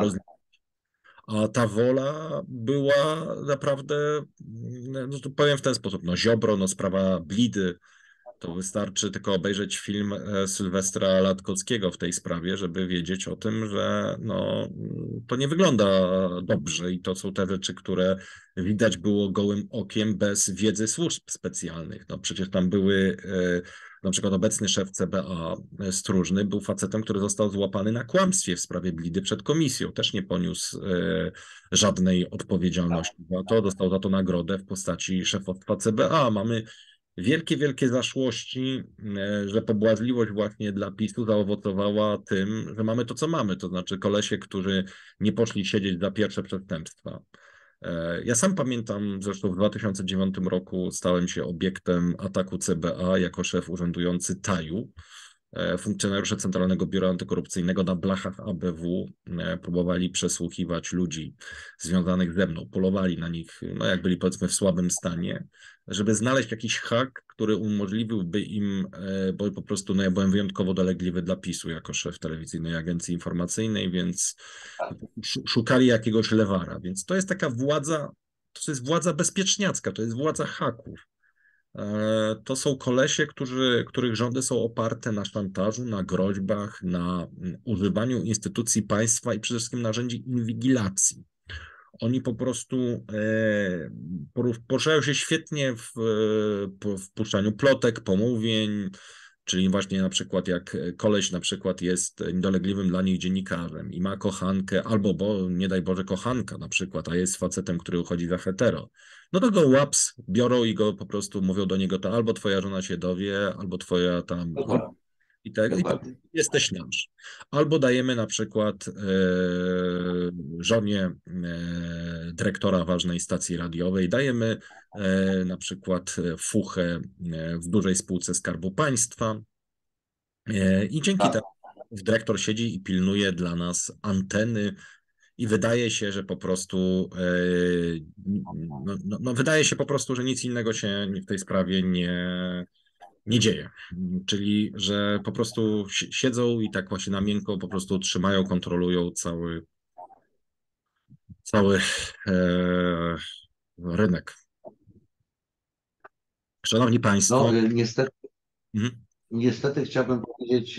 a ta wola była naprawdę, no to powiem w ten sposób, no Ziobro, no sprawa Blidy, to wystarczy tylko obejrzeć film Sylwestra Latkowskiego w tej sprawie, żeby wiedzieć o tym, że no, to nie wygląda dobrze i to są te rzeczy, które widać było gołym okiem bez wiedzy służb specjalnych. No przecież tam były na przykład obecny szef CBA Stróżny był facetem, który został złapany na kłamstwie w sprawie Blidy przed komisją. Też nie poniósł żadnej odpowiedzialności za to. Dostał za to nagrodę w postaci szefostwa CBA. Mamy wielkie zaszłości, że pobłażliwość właśnie dla PiS-u zaowocowała tym, że mamy to, co mamy, to znaczy kolesie, którzy nie poszli siedzieć za pierwsze przestępstwa. Ja sam pamiętam, zresztą w 2009 roku stałem się obiektem ataku CBA jako szef urzędujący TAJ-u. Funkcjonariusze Centralnego Biura Antykorupcyjnego na blachach ABW próbowali przesłuchiwać ludzi związanych ze mną, polowali na nich, no jak byli powiedzmy w słabym stanie, żeby znaleźć jakiś hak, który umożliwiłby im, bo po prostu no ja byłem wyjątkowo dolegliwy dla PiS-u jako szef telewizyjnej agencji informacyjnej, więc szukali jakiegoś lewara, więc to jest taka władza, to jest władza bezpieczniacka, to jest władza haków. To są kolesie, których rządy są oparte na szantażu, na groźbach, na używaniu instytucji państwa i przede wszystkim narzędzi inwigilacji. Oni po prostu poruszają się świetnie w puszczaniu plotek, pomówień, czyli właśnie na przykład jak koleś na przykład jest niedolegliwym dla nich dziennikarzem i ma kochankę, albo bo nie daj Boże kochanka na przykład, a jest facetem, który uchodzi za hetero, no to go łaps biorą i go po prostu mówią do niego, to albo twoja żona się dowie, albo twoja tam i tego, i dokładnie. jesteś nasz. Albo dajemy na przykład żonie dyrektora ważnej stacji radiowej, dajemy na przykład fuchę w dużej spółce Skarbu Państwa i dzięki Tak. temu dyrektor siedzi i pilnuje dla nas anteny i wydaje się, że po prostu wydaje się po prostu, że nic innego się w tej sprawie nie dzieje. Czyli, że po prostu siedzą i tak właśnie na miękko po prostu trzymają, kontrolują cały rynek. Szanowni Państwo, No, niestety, mhm. niestety chciałbym powiedzieć,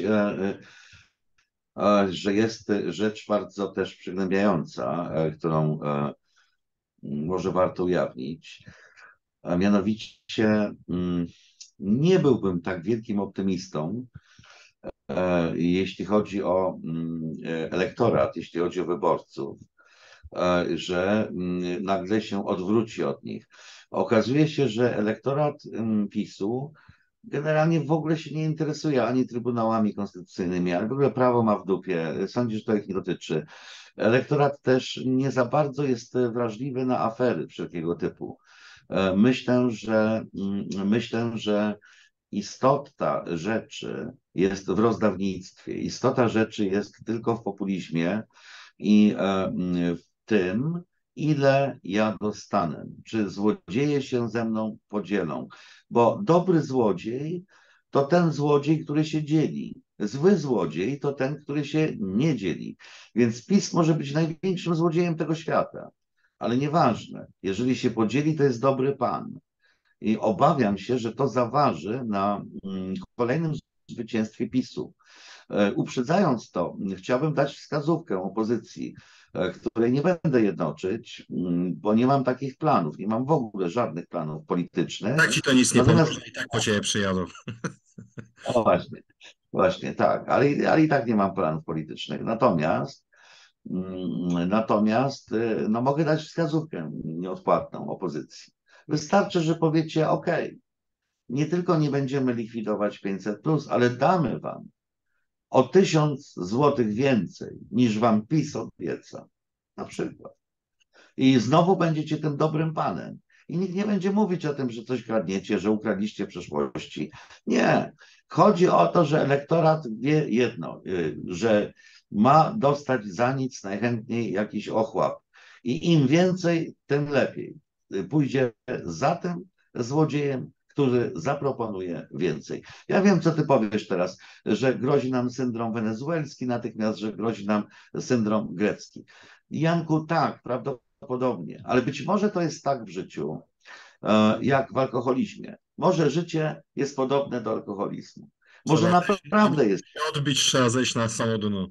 że jest rzecz bardzo też przygnębiająca, którą może warto ujawnić. A mianowicie nie byłbym tak wielkim optymistą, jeśli chodzi o elektorat, jeśli chodzi o wyborców, że nagle się odwróci od nich. Okazuje się, że elektorat PiS-u generalnie w ogóle się nie interesuje ani trybunałami konstytucyjnymi, ale w ogóle prawo ma w dupie. Sądzi, że to ich nie dotyczy. Elektorat też nie za bardzo jest wrażliwy na afery wszelkiego typu. Myślę, że istota rzeczy jest w rozdawnictwie. Istota rzeczy jest tylko w populizmie i w tym, ile ja dostanę. Czy złodzieje się ze mną podzielą? Bo dobry złodziej to ten złodziej, który się dzieli. Zły złodziej to ten, który się nie dzieli. Więc PiS może być największym złodziejem tego świata. Ale nieważne. Jeżeli się podzieli, to jest dobry pan. I obawiam się, że to zaważy na kolejnym zwycięstwie PiS-u. Uprzedzając to, chciałbym dać wskazówkę opozycji, której nie będę jednoczyć, bo nie mam takich planów, nie mam w ogóle żadnych planów politycznych. Tak ci to nic nie Natomiast, pomoże i tak po ciebie przyjadą. o właśnie, właśnie tak, ale i tak nie mam planów politycznych. Natomiast no, mogę dać wskazówkę nieodpłatną opozycji. Wystarczy, że powiecie, OK, nie tylko nie będziemy likwidować 500+, ale damy wam o 1000 złotych więcej, niż wam PiS obieca, na przykład. I znowu będziecie tym dobrym panem. I nikt nie będzie mówić o tym, że coś kradniecie, że ukradliście w przeszłości. Nie. Chodzi o to, że elektorat wie jedno, że ma dostać za nic najchętniej jakiś ochłap. I im więcej, tym lepiej. Pójdzie za tym złodziejem, który zaproponuje więcej. Ja wiem, co ty powiesz teraz, że grozi nam syndrom wenezuelski, natychmiast, że grozi nam syndrom grecki. Janku, tak, prawdopodobnie, ale być może to jest tak w życiu, jak w alkoholizmie. Może życie jest podobne do alkoholizmu. Może Trzeba naprawdę jest. odbić, trzeba zejść na samo dno.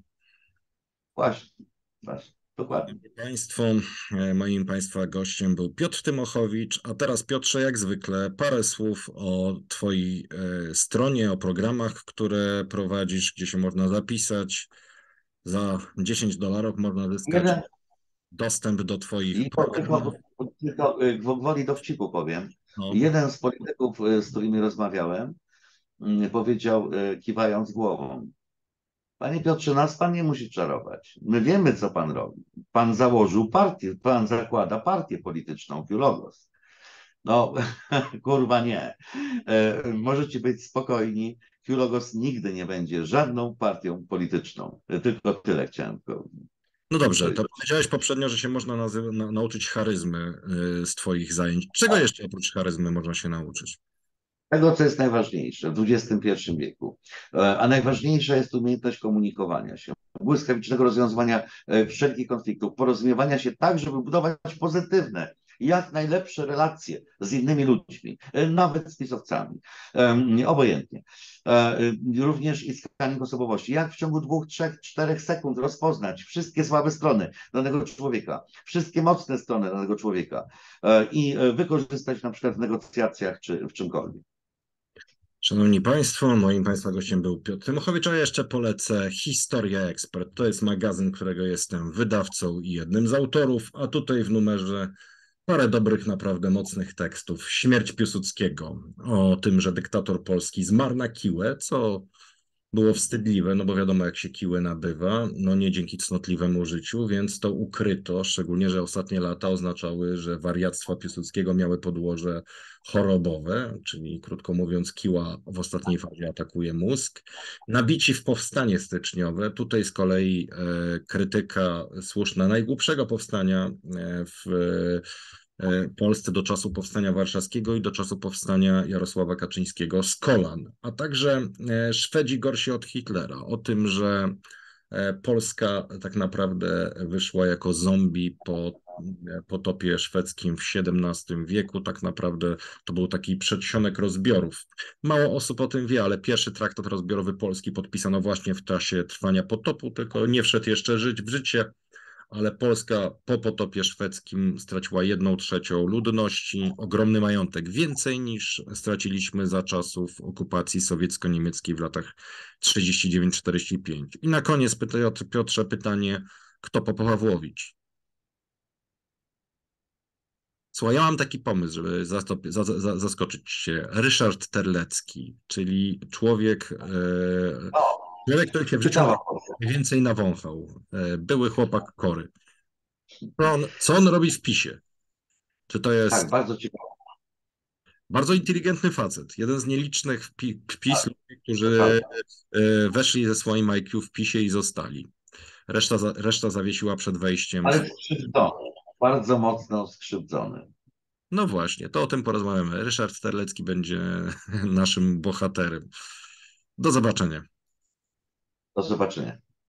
Właśnie, właśnie, dokładnie. Państwo, moim Państwa gościem był Piotr Tymochowicz, a teraz Piotrze, jak zwykle, parę słów o Twojej stronie, o programach, które prowadzisz, gdzie się można zapisać. Za $10 można zyskać Jeden, dostęp do Twoich i programów. tylko gwoli dowcipu powiem. No. Jeden z polityków, z którymi rozmawiałem, powiedział, kiwając głową: Panie Piotrze, nas pan nie musi czarować. My wiemy, co pan robi. Pan założył partię, pan zakłada partię polityczną, Logos. No, kurwa nie. Możecie być spokojni. Logos nigdy nie będzie żadną partią polityczną. Tylko tyle chciałem powiedzieć. No dobrze, to powiedziałeś poprzednio, że się można nauczyć charyzmy z Twoich zajęć. Czego jeszcze oprócz charyzmy można się nauczyć? Tego, co jest najważniejsze w XXI wieku. A najważniejsza jest umiejętność komunikowania się, błyskawicznego rozwiązywania wszelkich konfliktów, porozumiewania się tak, żeby budować pozytywne, jak najlepsze relacje z innymi ludźmi, nawet z pisowcami, obojętnie. Również i skanning osobowości. Jak w ciągu 2, 3, 4 sekund rozpoznać wszystkie słabe strony danego człowieka, wszystkie mocne strony danego człowieka i wykorzystać na przykład w negocjacjach czy w czymkolwiek. Szanowni Państwo, moim Państwa gościem był Piotr Tymochowicz, a ja jeszcze polecę Historia Ekspert. To jest magazyn, którego jestem wydawcą i jednym z autorów, a tutaj w numerze parę dobrych, naprawdę mocnych tekstów. Śmierć Piłsudskiego, o tym, że dyktator polski zmarł na kiłę, co było wstydliwe, no bo wiadomo, jak się kiły nabywa, no nie dzięki cnotliwemu życiu, więc to ukryto, szczególnie, że ostatnie lata oznaczały, że wariactwa Piłsudskiego miały podłoże chorobowe, czyli krótko mówiąc, kiła w ostatniej fazie atakuje mózg. Nabici w powstanie styczniowe, tutaj z kolei krytyka słuszna najgłupszego powstania w Polsce do czasu powstania warszawskiego i do czasu powstania Jarosława Kaczyńskiego z kolan, a także Szwedzi gorsi od Hitlera. O tym, że Polska tak naprawdę wyszła jako zombie po potopie szwedzkim w XVII wieku. Tak naprawdę to był taki przedsionek rozbiorów. Mało osób o tym wie, ale pierwszy traktat rozbiorowy Polski podpisano właśnie w czasie trwania potopu, tylko nie wszedł jeszcze w życie, ale Polska po potopie szwedzkim straciła 1/3 ludności, ogromny majątek, więcej niż straciliśmy za czasów okupacji sowiecko-niemieckiej w latach 39-45. I na koniec, Piotrze, pytanie, kto po Pawłowicz? Słuchaj, ja mam taki pomysł, żeby zaskoczyć cię. Ryszard Terlecki, czyli człowiek, który się w życiu najwięcej nawąchał. Były chłopak Kory. Co on robi w PiS-ie? Czy to jest Tak, bardzo ciekawe. bardzo inteligentny facet? Jeden z nielicznych PiS ludzi, którzy weszli ze swoim IQ w PiS-ie i zostali. Reszta zawiesiła przed wejściem. Ale skrzywdzony, bardzo mocno skrzywdzony. No właśnie, to o tym porozmawiamy. Ryszard Terlecki będzie naszym bohaterem. Do zobaczenia. Do zobaczenia.